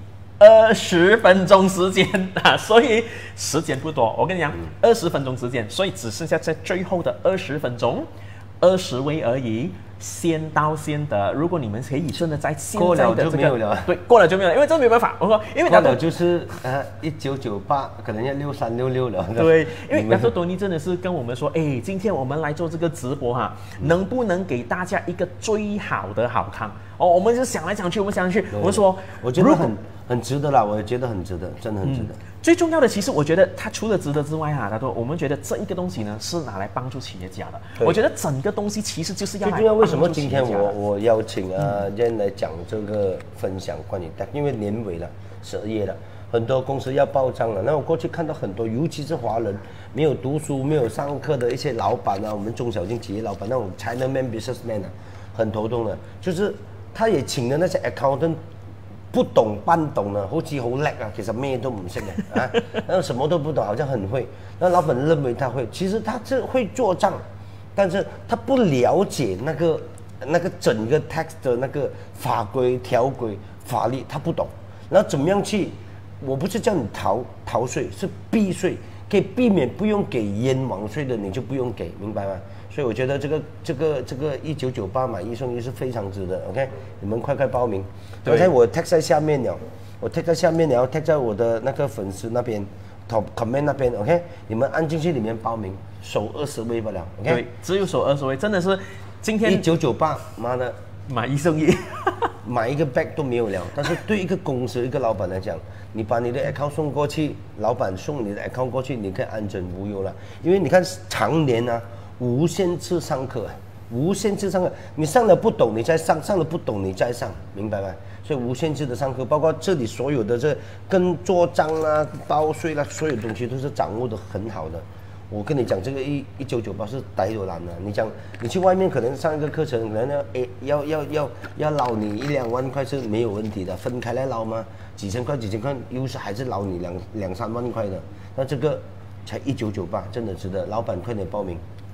20分钟时间所以时间不多。我跟你讲，20分钟时间，所以只剩下在最后的20分钟，20位而已。先到先得，如果你们可以真的在现在的这个，过了就没有了。对，过了就没有了，因为这没有办法。我说，因为过了就是1998，可能要63、66了。 对，因为Dato Tony真的是跟我们说，今天我们来做这个直播能不能给大家一个最好的好康？我们就想来想去，我们说， 我觉得很值得啦，我也觉得很值得，真的很值得。 最重要的，其实我觉得它除了值得之外我们觉得这一个东西呢是拿来帮助企业家的。我觉得整个东西其实就是要来帮助企业家的。最重要，为什么今天我邀请Jen来讲这个分享关于 DAX， 因为年尾了，12月了，很多公司要报账了。那我过去看到很多，尤其是华人没有读书、没有上课的一些老板我们中小型企业老板那种 Chinaman businessman 很头痛的，就是他也请了那些 accountant。不懂半懂呢，好似好叻其實咩都唔識嘅然後什麼都不懂，好像很會。那老板認為他會，其實他是會做賬，但是他不了解那個整個 tax 的那個法規條規法律，他不懂。然後怎麼樣去？我不是叫你逃稅，是避稅，可以避免不用給冤枉稅的，你就不用給，明白嗎？所以我覺得這個1998買1送1是非常值得 ，OK？ 你們快報名。剛才我 tag 在下面了，我 tag 在下面，然後 tag 在我的那個粉絲那邊 comment 那邊 ，OK？ 你們按進去裡面報名，首20位不了 ，OK？ 對，只有首20位，真的是今天 1998，媽的， 買1送1， 買一個 bag 都沒有了。但是對一個公司一個老闆來講，你把你的 account 送過去，老闆送你的 account 過去，你可以安枕無憂了。因為你看常年無限次上課，無限次上課，你上了不懂你再上，上了不懂你再上，明白嗎？所以無限次的上課，包括這裡所有的跟做賬啦、報稅啦，所有東西都是掌握得很好的。我跟你講，這個1998是歹有難的。你講你去外面可能上一個課程，可能要撈你1、2萬塊是沒有問題的，分開來撈嗎？幾千塊，又是還是撈你2、3萬塊的。那這個才1998，真的值得，老闆快點報名。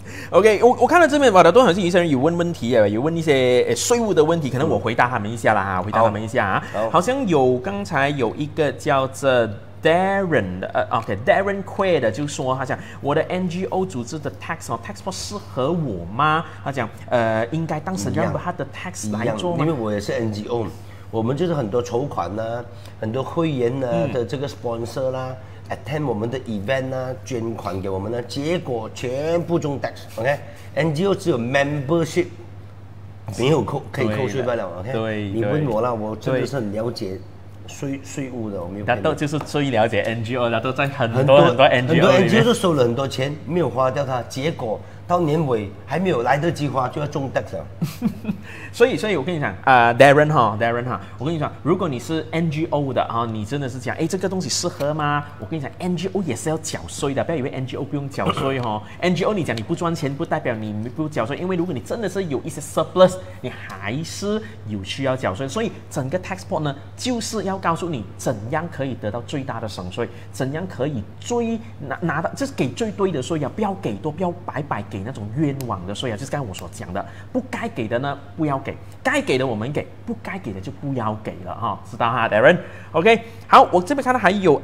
OK， 我看到这边瓦达多好像有些人有问问题啊，有问一些税务的问题，可能我回答他们一下啦哈，回答他们一下啊。好像刚才有一个叫做 Darren 的，Darren Quay 的就说他讲我的 NGO 组织的 tax tax 适合我吗？他讲应该当时让他的 tax 来做吗？ 因为我也是 NGO， 我们就是很多筹款呐，很多会员呐的这个 sponsor 啦。attend 我们的 event 啊，捐款给我们呢，结果全部中 tax，OK？NGO 只有 membership 没有可以扣税不了 ，OK？ 对， 你问我啦，我真的是很了解税务的，我没有。 那都就是最了解 NGO 的，都在很多 NGO 很多 NGO 都收了很多钱，没有花掉它，结果到年尾还没有来得及花就要中 tax 了。 所以我跟你讲，Darren 哈，我跟你讲，如果你是 NGO 的啊，你真的是讲，这个东西适合吗？我跟你讲 ，NGO 也是要缴税的，不要以为 NGO 不用缴税哈。NGO 你讲你不赚钱，不代表你不缴税，因为如果你真的是有一些 surplus， 你还是有需要缴税。所以整个 tax port 呢，就是要告诉你怎样可以得到最大的省税，怎样可以拿到，就是给最对的税啊，不要给多，不要白白给那种冤枉的税啊，就是刚才我所讲的，不该给的呢不要给，该给的我们给，不该给的就不要给了哈，知道哈 ，Darren。OK， 好，我这边看到还有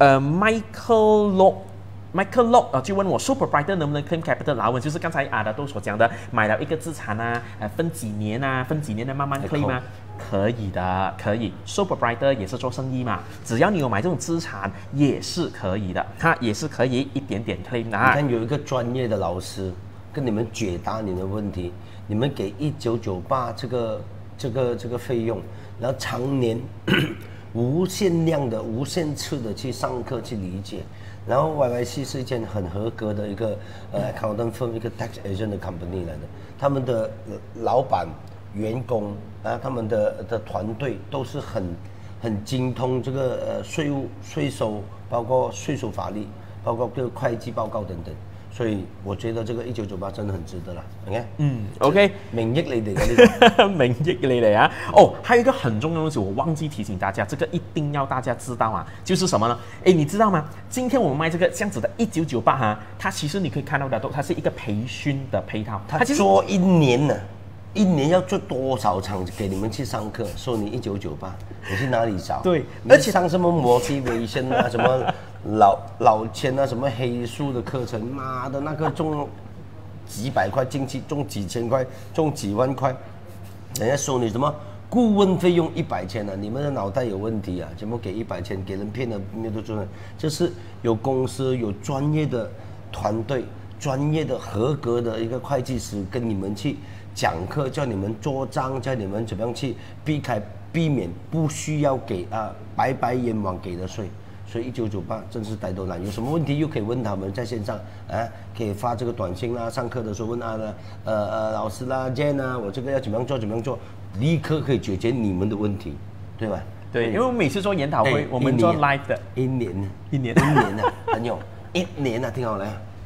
Michael Lock 就问我 sole proprietor 能不能 claim capital allowance， 就是刚才的都所讲的，买了一个资产啊，分几年的慢慢 claim 吗？可以的，可以。sole proprietor 也是做生意嘛，只要你有买这种资产，也是可以的，它也是可以一点点 claim 的啊。 你看有一个专业的老师跟你们解答你的问题，你们给1998这个费用，然后常年无限量的、无限次的去上课去理解。然后 YYC 是一间很合格的一个accountant firm， 一个 tax agent 的 company 来的，他们的老板、员工啊，他们的团队都是很精通这个税务、税收，包括税收法律，包括这个会计报告等等。所以我觉得这个1998真的很值得啦 ，OK， 名益你哋嘅呢個， 名益你哋啊。還有一個很重要的東西，我忘記提醒大家，這個一定要大家知道啊，就是什麼呢？你知道嗎？今天我們賣這個這樣子的1998哈，它其實你可以看到的，它是一個培訓的配套， 它做一年呢。一年要做多少场给你们去上课？说你1998，你去哪里找？ 对， 而且上什么motivation啊，什么老千啊，什么黑数的课程，妈的那个中几百块进去，中几千块，中几万块，人家收你什么顾问费用100千啊？你们的脑袋有问题啊？怎么给100千？给人骗了没有做？就是有公司有专业的团队、专业的合格的一个会计师跟你们去讲课，叫你们做账，叫你们怎么样去避免不需要给白白冤枉给的税。所以1998真是呆头懒，有什么问题又可以问他们，在线上可以发这个短信啦，上课的时候问老师啦 Jane 啊，我这个要怎么样做，立刻可以解决你们的问题，对吧？ 对，因为我每次做研讨会，我们做 live 的， 一年啊，朋友，1年啊，听好了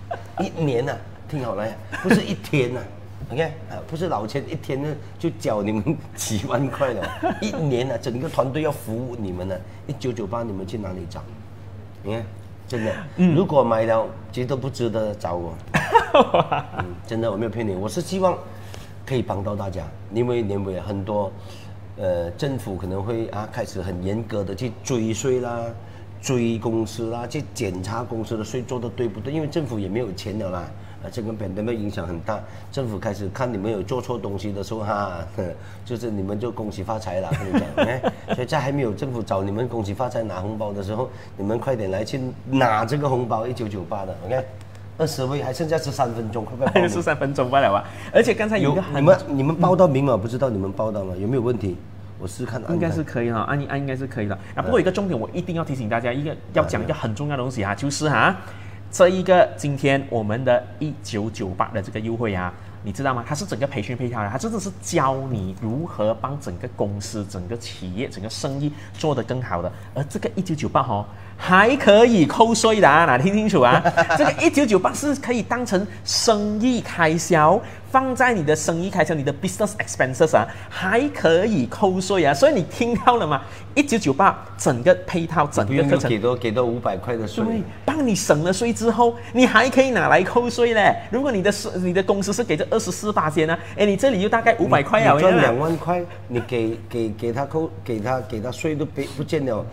，1年啊，听好了，不是1天啊。OK 不是老千一天呢就缴你们几万块了，1年啊，整个团队要服务你们呢。1998你们去哪里找？你看，真的，如果买了觉得不值得找我，真的我没有骗你，我是希望可以帮到大家，因为年尾很多政府可能会开始很严格的去追税啦。追公司啦，去检查公司的税做的对不对，因为政府也没有钱了啦，这个本身影响很大。政府开始看你们有做错东西的时候就是你们就恭喜发财了，跟你讲，所以在还没有政府找你们恭喜发财拿红包的时候，你们快点来去拿这个红包1998的 ，OK。20位还剩下13分钟，快快报名 13分钟罢了啊！而且刚才有一个你们报到名吗？不知道你们报到吗？有没有问题？我试看， 应该是可以哈，按应该是可以的。不过有一个重点，我一定要提醒大家，要讲一个很重要的东西就是这一个今天我们的1998的这个优惠你知道吗？它是整个培训配套的，它真的是教你如何帮整个公司、整个企业、整个生意做得更好的。而这个1998还可以扣税的听清楚这个1998是可以当成生意开销、 放在你的生意开销、你的 business expenses 啊，还可以扣税啊。所以你听到了吗？1998整个配套、整个课程给多500块的税， 对，帮你省了税之后，你还可以拿来扣税嘞。如果你的公司是给这24%呢，哎，你这里就大概500块啊， 你赚2万块，你给他扣，给他税都不见了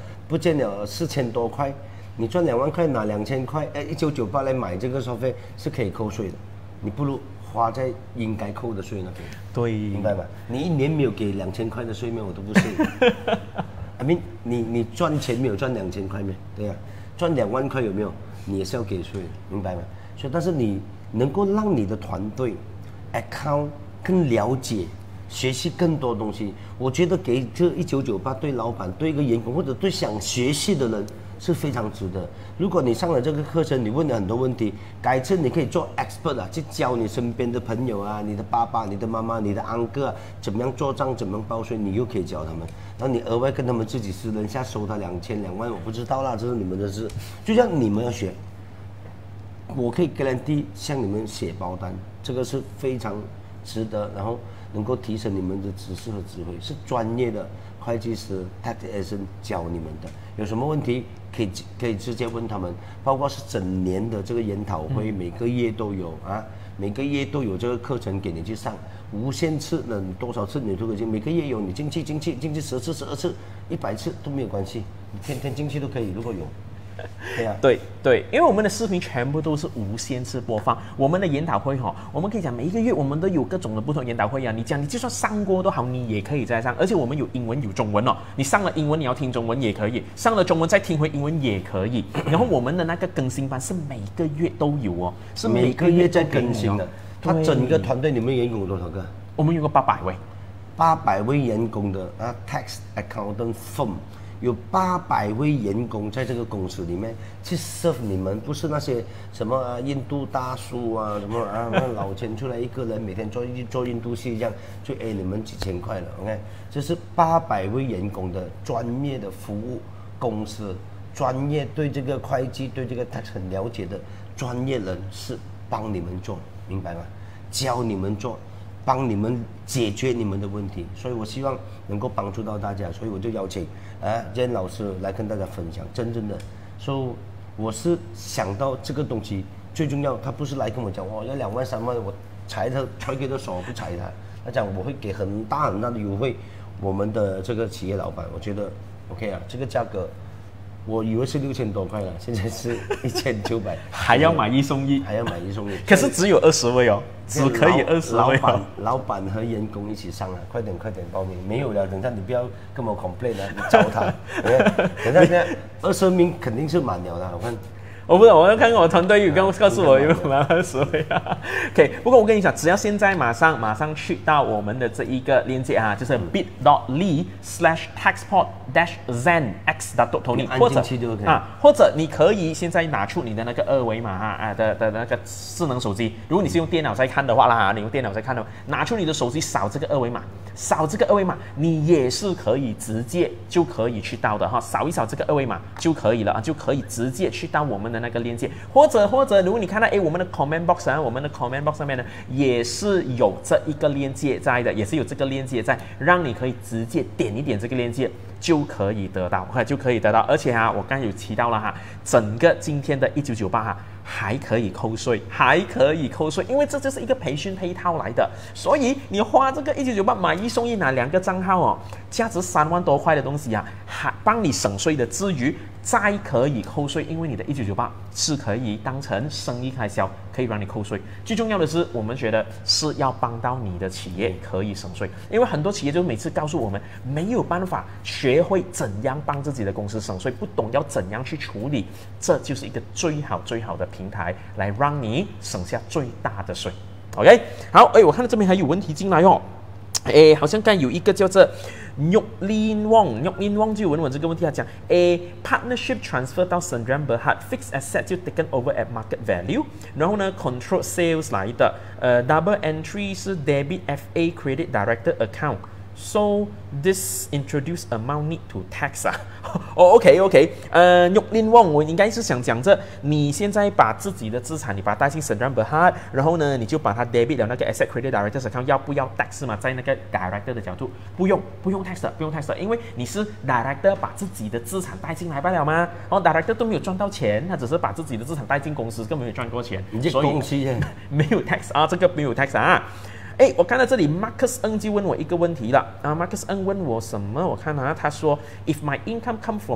4000多块。你赚2万块拿2000块，1998来买这个收费是可以扣税的，你不如花在应该扣的税那边。 对， 明白吗？你一年没有给2000块的税面，我都不信。I mean， 你赚钱没有赚2000块没？对呀、赚2万块有没有？你也是要给税，明白吗？所以，但是你能够让你的团队 account 更了解。学习更多东西，我觉得给这1998对老板、对一个员工或者对想学习的人是非常值得。如果你上了这个课程，你问了很多问题，改次你可以做 expert 啊，去教你身边的朋友啊，你的爸爸、你的妈妈、你的安哥啊，怎么样做账、怎么样报税，你又可以教他们。然后你额外跟他们自己私人下收他2000、2万，我不知道啦，这是你们的事。就像你们要学，我可以 guarantee 向你们写包单，这个是非常值得，然后能够提升你们的知识和智慧，是专业的会计师 tax agent 教你们的。有什么问题可以直接问他们，包括是整年的这个研讨会，每个月都有啊，每个月都有这个课程给你去上，无限次，多少次你都可以，每个月有你进去10次、12次、100次都没有关系，你天天进去都可以，如果有。对啊， 对，因为我们的视频全部都是无限次播放。我们的研讨会我们可以讲每一个月我们都有各种的不同研讨会啊。你就算上过都好，你也可以再上，而且我们有英文有中文哦。你上了英文你要听中文也可以，上了中文再听回英文也可以。然后我们的那个更新班是每个月都有哦，是每个月在更新的。他整个团队你们员工有多少个？ 我们有个800位 ，800位员工的tax accountant firm。有800位员工在这个公司里面去 serve 你们，不是那些什么印度大叔啊，什么老钱出来一个人每天做印度戏这样，就你们几千块了 ，OK？ 这是800位员工的专业的服务公司，专业对这个会计对这个 tax 很了解的专业人士帮你们做，明白吗？教你们做。帮你们解决你们的问题，所以我希望能够帮助到大家，所以我就邀请Jen 老师来跟大家分享，真的，所以我是想到这个东西最重要，他不是来跟我讲要2万3万，我裁给他手，我不裁他，他讲我会给很大的优惠，我们的这个企业老板，我觉得 OK 啊，这个价格。我以为是6000多块了，现在是1900， 还要买1送1， 还要买1送1， 可是只有20位哦，只可以20位哦。 老板和员工一起上啊，快点报名，没有了，等下你不要跟我 complain 啊，你找他，等下20名肯定是满了的，我看。 我不知道，我要看看我团队有告诉我有没有满20位啊。OK， 不过我跟你讲，只要现在马上去到我们的这一个链接啊，就是 bit.ly/taxport-zen-x.tony， 或者你可以现在拿出你的那个2维码的那个智能手机，如果你是用电脑在看的话啦，你用电脑在看的话，拿出你的手机扫这个2维码，你也是可以直接就可以去到的哈，扫一扫这个2维码就可以了啊，就可以直接去到我们的那个链接，或者如果你看到我们的 comment box 我们的 comment box 上面呢也是有这一个链接在的，也是有这个链接在，让你可以直接点一点这个链接就可以得到，而且我刚才有提到了整个今天的1998还可以扣税，因为这就是一个培训配套来的，所以你花这个1998买1送1拿2个账号价值3万多块的东西还帮你省税的之余，再可以扣税，因为你的1998是可以当成生意开销，可以让你扣税。最重要的是，我们觉得是要帮到你的企业可以省税，因为很多企业就每次告诉我们没有办法学会怎样帮自己的公司省税，不懂要怎样去处理，这就是一个最好的平台来让你省下最大的税。OK， 好，我看到这边还有问题进来哦。好像刚有一个叫做Nyoklin Wong 就有问我这个问题，他讲partnership transfer 到 Sdn Bhd fixed asset 就 taken over at market value， 然后呢 control sales 来的double entry 是 debit FA credit director account， So this introduce amount need to tax 啊？哦，OK，玉林旺，我应该是想讲这，你现在把自己的资产，你把它带进 Sdn Bhd， 然后呢，你就把它 debit 了那个 asset credit directors account， 要不要 tax 嘛？在那个 director 的角度，不用 tax 的，不用 tax 的，因为你是 director 把自己的资产带进来罢了嘛。然后 director 都没有赚到钱，他只是把自己的资产带进公司，根本没有赚过钱， 你这公司没有 tax 啊，这个没有 tax 啊。哎，我看到这里 ，Marcus Ng 就问我一个问题了啊。Marcus Ng 问我什么？我看他说 ，If my income come from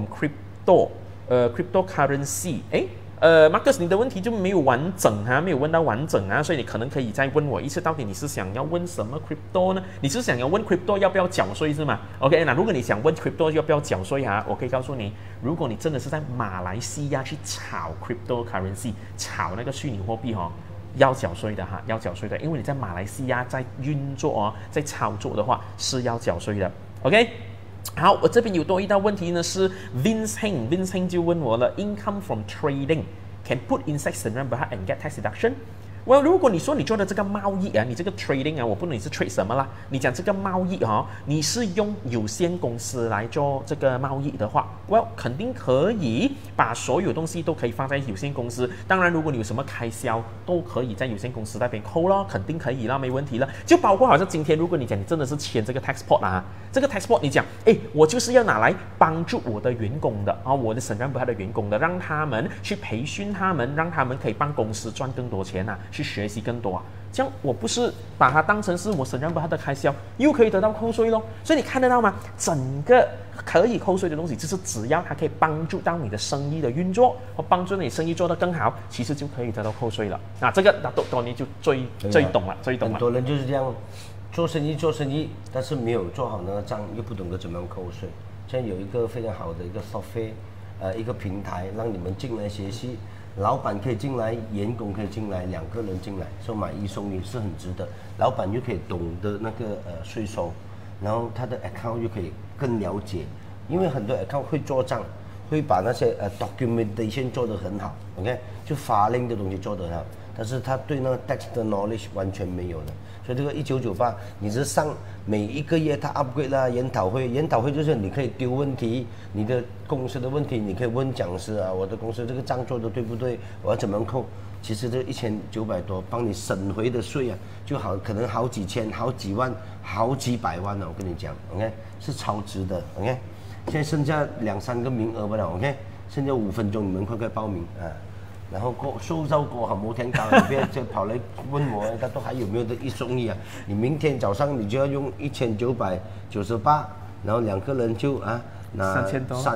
cryptocurrency， Marcus 你的问题就没有完整哈，没有问到完整啊，所以你可能可以再问我一次，到底你是想要问什么 crypto 呢？你是想要问 crypto 要不要缴税是吗 ？OK， 那如果你想问 crypto 要不要缴税啊，我可以告诉你，如果你真的是在马来西亚去炒 cryptocurrency， 炒那个虚拟货币要缴税的哈，要缴税的，因为你在马来西亚在运作在操作的话是要缴税的。OK， 好，我这边有多一道问题呢，是 Vince Heng 就问我了 ，Income from trading can put inside Sdn Bhd and get tax deduction？ 如果你说你做的这个贸易啊，你这个 trading 啊，我不论你是 trade 什么啦，你讲这个贸易你是用有限公司来做这个贸易的话，肯定可以把所有东西都可以放在有限公司。当然，如果你有什么开销，都可以在有限公司那边扣咯，肯定可以啦，没问题了。就包括好像今天，如果你讲你真的是签这个 tax pot 啊，这个 tax pot 你讲，我就是要拿来帮助我的员工的我的Sdn Bhd的员工的，让他们去培训他们，让他们可以帮公司赚更多钱啊。去学习更多这样我不是把它当成是我Sdn Bhd的开销，又可以得到扣税咯。所以你看得到吗？整个可以扣税的东西，就是只要它可以帮助到你的生意的运作，或帮助你生意做得更好，其实就可以得到扣税了。这个多尼就最懂了，最懂了。 很多人就是这样做生意，但是没有做好那个账，又不懂得怎么样扣税。现在有一个非常好的一个 software，一个平台让你们进来学习。老板可以进来，员工可以进来，两个人进来，说买一送一是很值得。老板又可以懂得那个税收，然后他的 account 又可以更了解，因为很多 account 会做账，会把那些documentation 做得很好 ，OK， 就法令的东西做得很好，但是他对那个 tax 的 knowledge 完全没有的。所以这个1998，你是上每一个月他 upgrade 啦，研讨会就是你可以丢问题，你的公司的问题你可以问讲师啊，我的公司这个账做的对不对，我要怎么扣？其实这1900多帮你省回的税啊，就好可能好几千、好几万、好几百万了，我跟你讲 ，OK， 是超值的 ，OK。现在剩下2-3个名额不了 ，OK， 剩下5分钟，你们快快报名啊！然后收到过后冇聽到，你不要再跑來問我，他都還有沒有得一送一啊？你明天早上你就要用1998，然後2個人就拿 3000多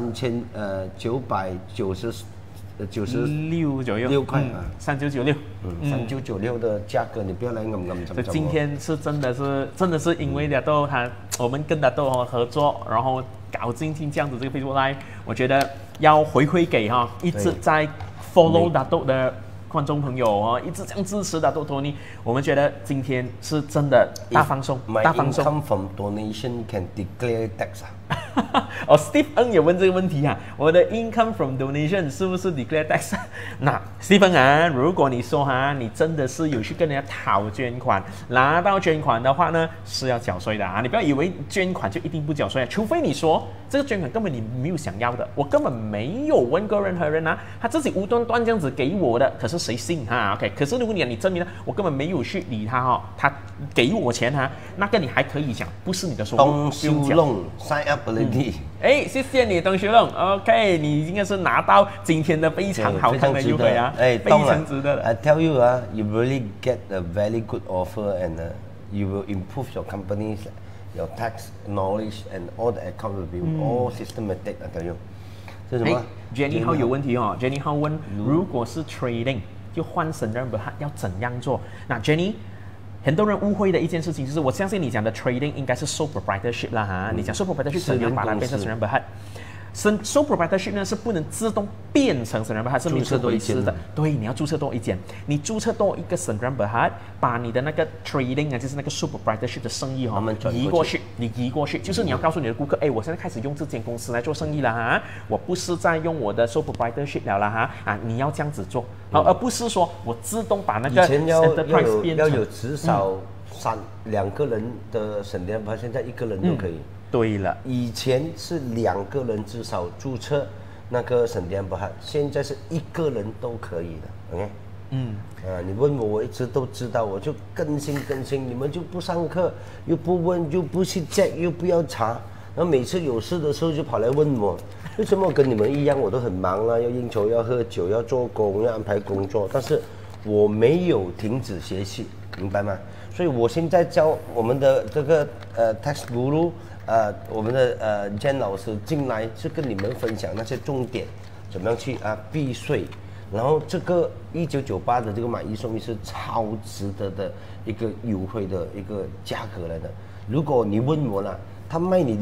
，996左右，6塊 3996 ，3996的價格，你不要來所以今天是真的是因為大豆我們跟大豆合作，然後搞今天這樣子這個 Facebook Live， 我覺得要回饋給一直在follow 大豆的觀眾朋友一直這樣支持大豆托尼，我們覺得今天是真的大放鬆，大放鬆。 My income from donation can declare tax Steve Ng 也問這個問題我的 income from donation 是不是 declare tax？ 那 Steve 如果你說你真的是有去跟人家討捐款，拿到捐款的話呢，是要繳稅的你不要以為捐款就一定不繳稅除非你說這個捐款根本你沒有想要的，我根本沒有問過任何人他自己無端端這樣子給我的，可是誰信OK？ 可是如果你證明我根本沒有去理他他給我錢那個你還可以講不是你的收入。 東小龍 sign up already。 謝謝你東小龍 ，OK， 你應該是拿到今天的非常好看的優惠非常值得的。 I tell you you really get a very good offer and you will improve your company's your tax knowledge and all the account will be all systematic. I tell you。這是什麼 ？Jenny Hao 有問題Jenny Hao 問，如果是 trading 就換Sdn Bhd要怎樣做？那 Jenny。很多人誤會的一件事情就是，我相信你講的 trading 應該是 sole proprietorship 啦你講 sole proprietorship 怎樣把它變成Sdn Bhd？ sole proprietorship 呢是不能自動變成Sdn Bhd，是名字回事的。對，你要註冊多一間，你註冊多一個Sdn Bhd，把你的那個 trading就是那個 sole proprietorship 的生意移過去，你移過去，就是你要告訴你的顧客，我現在開始用這間公司來做生意了我不是在用我的 sole proprietorship 了啦你要這樣子做而不是說我自動把那個 enterprise 變成要有至少两个人的省电牌，现在一个人都可以。 对了， 以前是2个人至少注册那个省电牌，现在是1个人都可以的。OK。你问我一直都知道，我就更新，你们就不上课，又不问，又不去 check， 又不要查，然后每次有事的时候就跑来问我，为什么我跟你们一样，我都很忙啊，要应酬，要喝酒，要做工，要安排工作，但是我没有停止学习，明白吗？所以我现在教我们的这个Tax Guru，我们的Jen 老师进来是跟你们分享那些重点，怎么样去避税。然后这个1998的这个买1送1是超值得的一个优惠的一个价格来的。如果你问我了，他卖你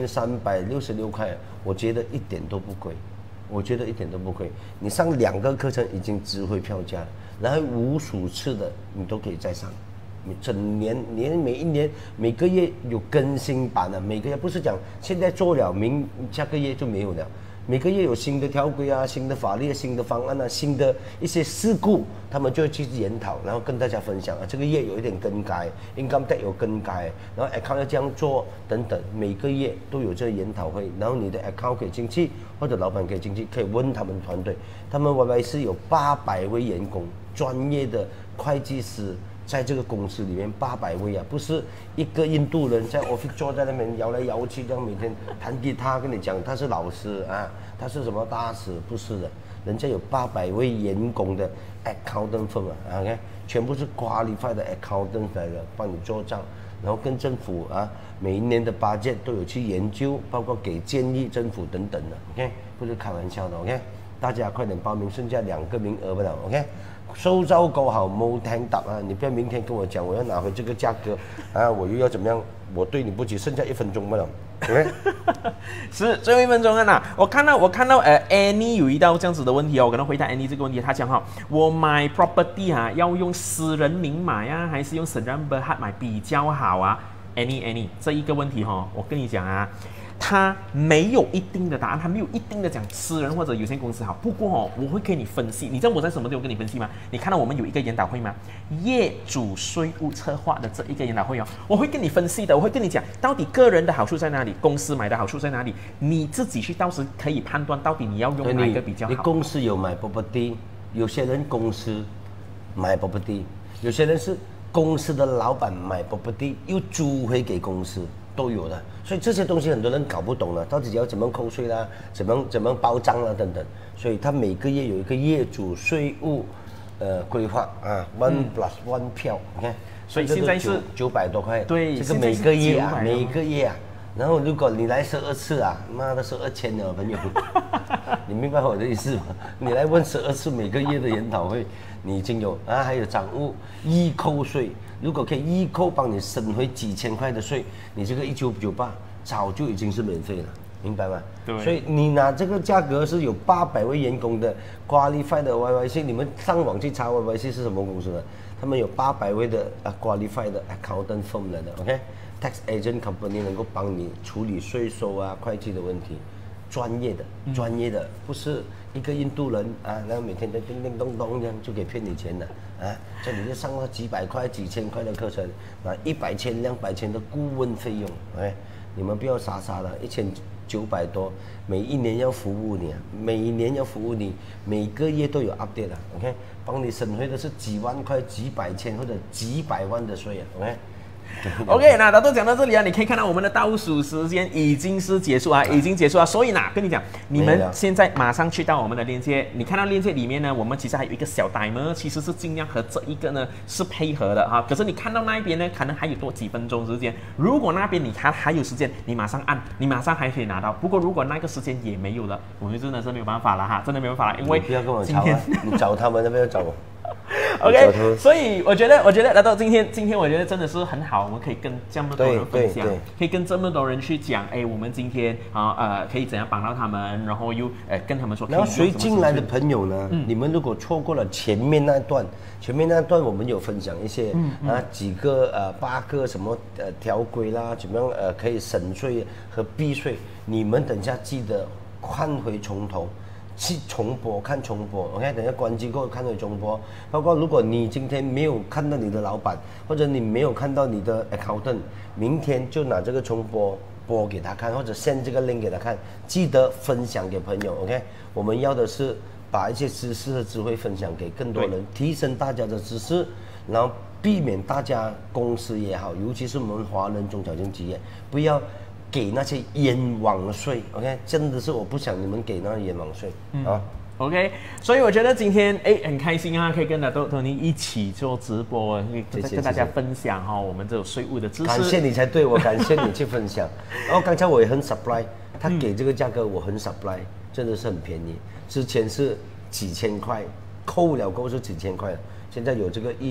6366块，我觉得一点都不贵，你上2个课程已经值回票价了，然后无数次的你都可以再上。你整年，你每一年每个月有更新版的，每个月不是讲现在做了，下个月就没有了。每个月有新的条规啊，新的法律、新的方案啊，新的一些事故，他们就会去研讨，然后跟大家分享啊。这个月有一点更改 ，income tax 有更改，然后 account 要这样做等等，每个月都有这个研讨会。然后你的 account 可以进去，或者老板可以进去，可以问他们团队。他们 YYC 有800位员工，专业的会计师。在这个公司里面800位啊，不是一个印度人在 office 坐在那边摇来摇去，这样每天弹吉他跟你讲他是老师啊，他是什么大师，不是的，人家有800位员工的 accountant firm 啊 ，OK， 全部是 qualified 的 accountant 来的，帮你做账，然后跟政府每一年的budget都有去研究，包括给建议政府等等的 ，OK， 不是开玩笑的 ，OK， 大家快点报名，剩下2个名额不了 ，OK。收招够好，冇听答啊！你不要明天跟我讲，我要拿回这个价格我又要怎么样？我对你不起，剩下1分钟不了。OK， 是最后1分钟了。我看到Annie 有遇到这样子的问题我跟他回答 Annie 这个问题，他讲我买 property 要用私人名买还是用省人Berhad买比较好啊 ？Annie 这一个问题我跟你讲他没有一定的答案，他没有一定的讲私人或者有限公司好。不过我会给你分析，你知道我在什么地方跟你分析吗？你看到我们有一个研讨会吗？业主税务策划的这一个研讨会我会跟你分析的，我会跟你讲到底个人的好处在哪里，公司买的好处在哪里，你自己去到时可以判断到底你要用哪一个比较好。 你公司有买 property， 有些人公司买 property， 有些人是公司的老板买 property 又租回给公司。都有的，所以这些东西很多人搞不懂了，到底要怎么扣税啦，怎么包账啦等等，所以他每个月有一个业主税务规划1+1票，你看， 所以现在是 900多块， 对， 这个每个月然后如果你来12次妈的12千了朋友，你明白我的意思吗？你来问12次每个月的研讨会，你已经有还有掌握一扣税。如果可以一扣帮你省回几千块的税，你这个1998早就已经是免费了，明白吗？ 对。 所以你拿这个价格是有800位员工的 qualified 的 YYC， 你们上网去查 YYC 是什么公司的？他们有800位的qualified 的 accountant firm 来的 ，OK，tax agent company 能够帮你处理税收会计的问题，专业的，不是一个印度人然后每天在叮叮咚咚这样就可以骗你钱的这里就上了几百块、几千块的课程，100千、200千的顾问费用，OK，你们不要傻傻的，1900多，每一年要服务你每个月都有 update OK， 帮你省回的是几万块、几百千或者几百万的税 OK， 那大都讲到这里你可以看到我们的倒数时间已经结束所以跟你讲，你们现在马上去到我们的链接，你看到链接里面呢，我们其实还有一个小 timer， 其实是尽量和这一个呢是配合的可是你看到那一边呢，可能还有多几分钟时间，如果那边你看还有时间，你马上按，你马上还可以拿到。不过如果那个时间也没有了，我们真的是没有办法了真的没有办法了，因为不要跟我吵你找他们，那边要找我。 OK， 所以我觉得来到今天我觉得真的是很好，我们可以跟这么多人分享，可以跟这么多人去讲，我们今天可以怎样帮到他们，然后又跟他们说。 然后谁进来的朋友呢？你们如果错过了前面那段我们有分享一些几个8个什么条规啦，怎么样可以省税和避税，你们等下记得看回从头。 去重播看重播 ，OK， 等下关机过后看回重播。包括如果你今天没有看到你的老板，或者你没有看到你的 accountant， 明天就拿这个重播播给他看，或者 send 这个 link 给他看，记得分享给朋友 ，OK。我们要的是把一些知识和智慧分享给更多人，提升大家的知识，然后避免大家公司也好，尤其是我们华人中小型企业，不要给那些冤枉税 ，OK， 真的是我不想你们给那冤枉税啊。 OK， 所以我觉得今天很开心啊，可以跟Dato' Tony一起做直播，跟大家分享哈我们这种税务的知识。 感谢你才对，我感谢你去分享。然后刚才我也很 surprise， 他给这个价格我很 surprise， 真的是很便宜。之前是几千块，扣了过后是几千块了，现在有这个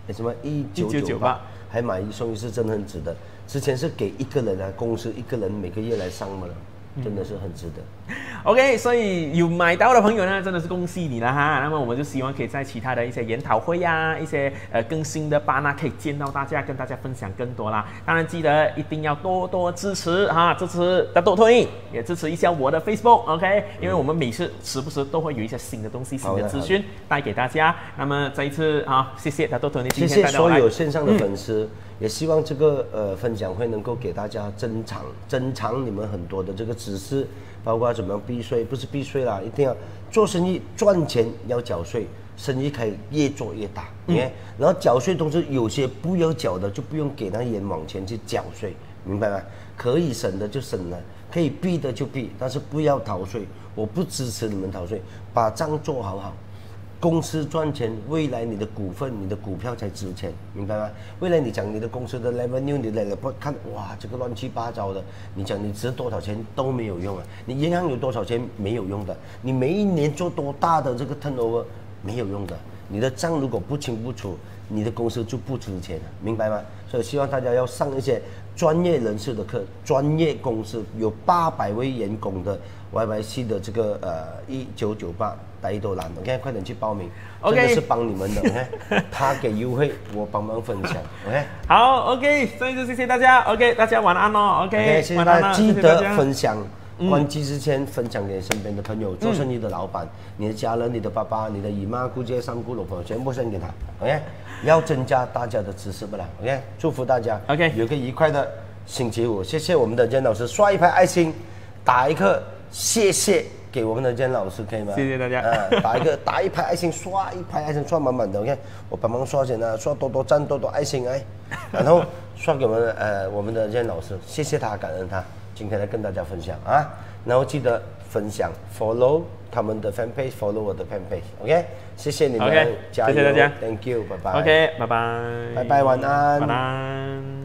1998，还买一送一，是真的很值得。之前是给一个人啊，公司一个人每个月来上嘛了。真的是很值得。 OK， 所以有买到的朋友呢，真的是恭喜你了哈。那么我们就希望可以在其他的一些研讨会啊，一些更新的班啊，可以见到大家，跟大家分享更多啦。当然记得一定要多多支持哈，支持Dato' Tony，也支持一下我的 Facebook，OK， 因为我们每次时不时都会有一些新的东西、新的资讯带给大家。那么再一次啊，谢谢Dato' Tony， 谢谢所有线上的粉丝。也希望这个分享会能够给大家增长你们很多的这个知识，包括怎么样避税，不是避税啦，一定要做生意赚钱要缴税，生意可以越做越大。然后缴税同时有些不要缴的就不用给那冤枉钱去缴税，明白吗？可以省的就省了，可以避的就避，但是不要逃税。我不支持你们逃税，把账做好。公司赚钱，未来你的股份、你的股票才值钱，明白吗？未来你讲你的公司的 revenue， 你来看，哇，这个乱七八糟的，你讲你值多少钱都没有用啊！你银行有多少钱没有用的，你每一年做多大的这个 turnover 没有用的，你的账如果不清不楚，你的公司就不值钱了，明白吗？所以希望大家要上一些专业人士的课，专业公司有800位员工的 YYC 的这个1998。大都难 ，OK， 快点去报名，真的是帮你们的 ，OK， 他给优惠，我帮忙分享 ，OK， 好 ，OK， 再一次谢谢大家 ，OK， 大家晚安哦 ，OK， 谢谢大家，记得分享，关机之前分享给身边的朋友，做生意的老板，你的家人、你的爸爸、你的姨妈、姑姐、三姑、老婆，全部送给他 ，OK， 要增加大家的知识不了 ，OK， 祝福大家 ，OK， 有个愉快的星期五，谢谢我们的Jen老师，刷一排爱心，打一个谢谢。给我们的Jen老师可以吗？ 谢谢大家。 打一排爱心，刷一排爱心，刷满满的。OK， 我帮忙刷钱啊，刷多多赞，多多爱心哎，然后刷给我们的Jen老师，谢谢他，感恩他，今天来跟大家分享啊。然后记得分享 ，follow 他们的 fan page，follow 我的 fan page。OK， 谢谢你们， OK， 加油， 谢谢大家 ，Thank you， 拜拜。 OK， 拜拜。 拜拜，晚安。 晚安。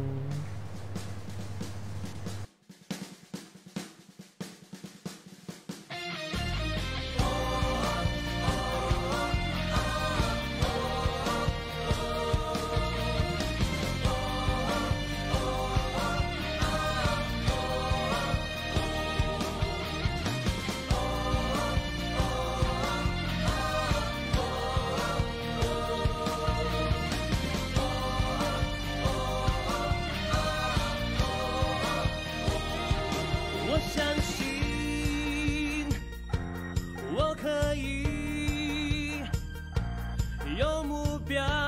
有目标。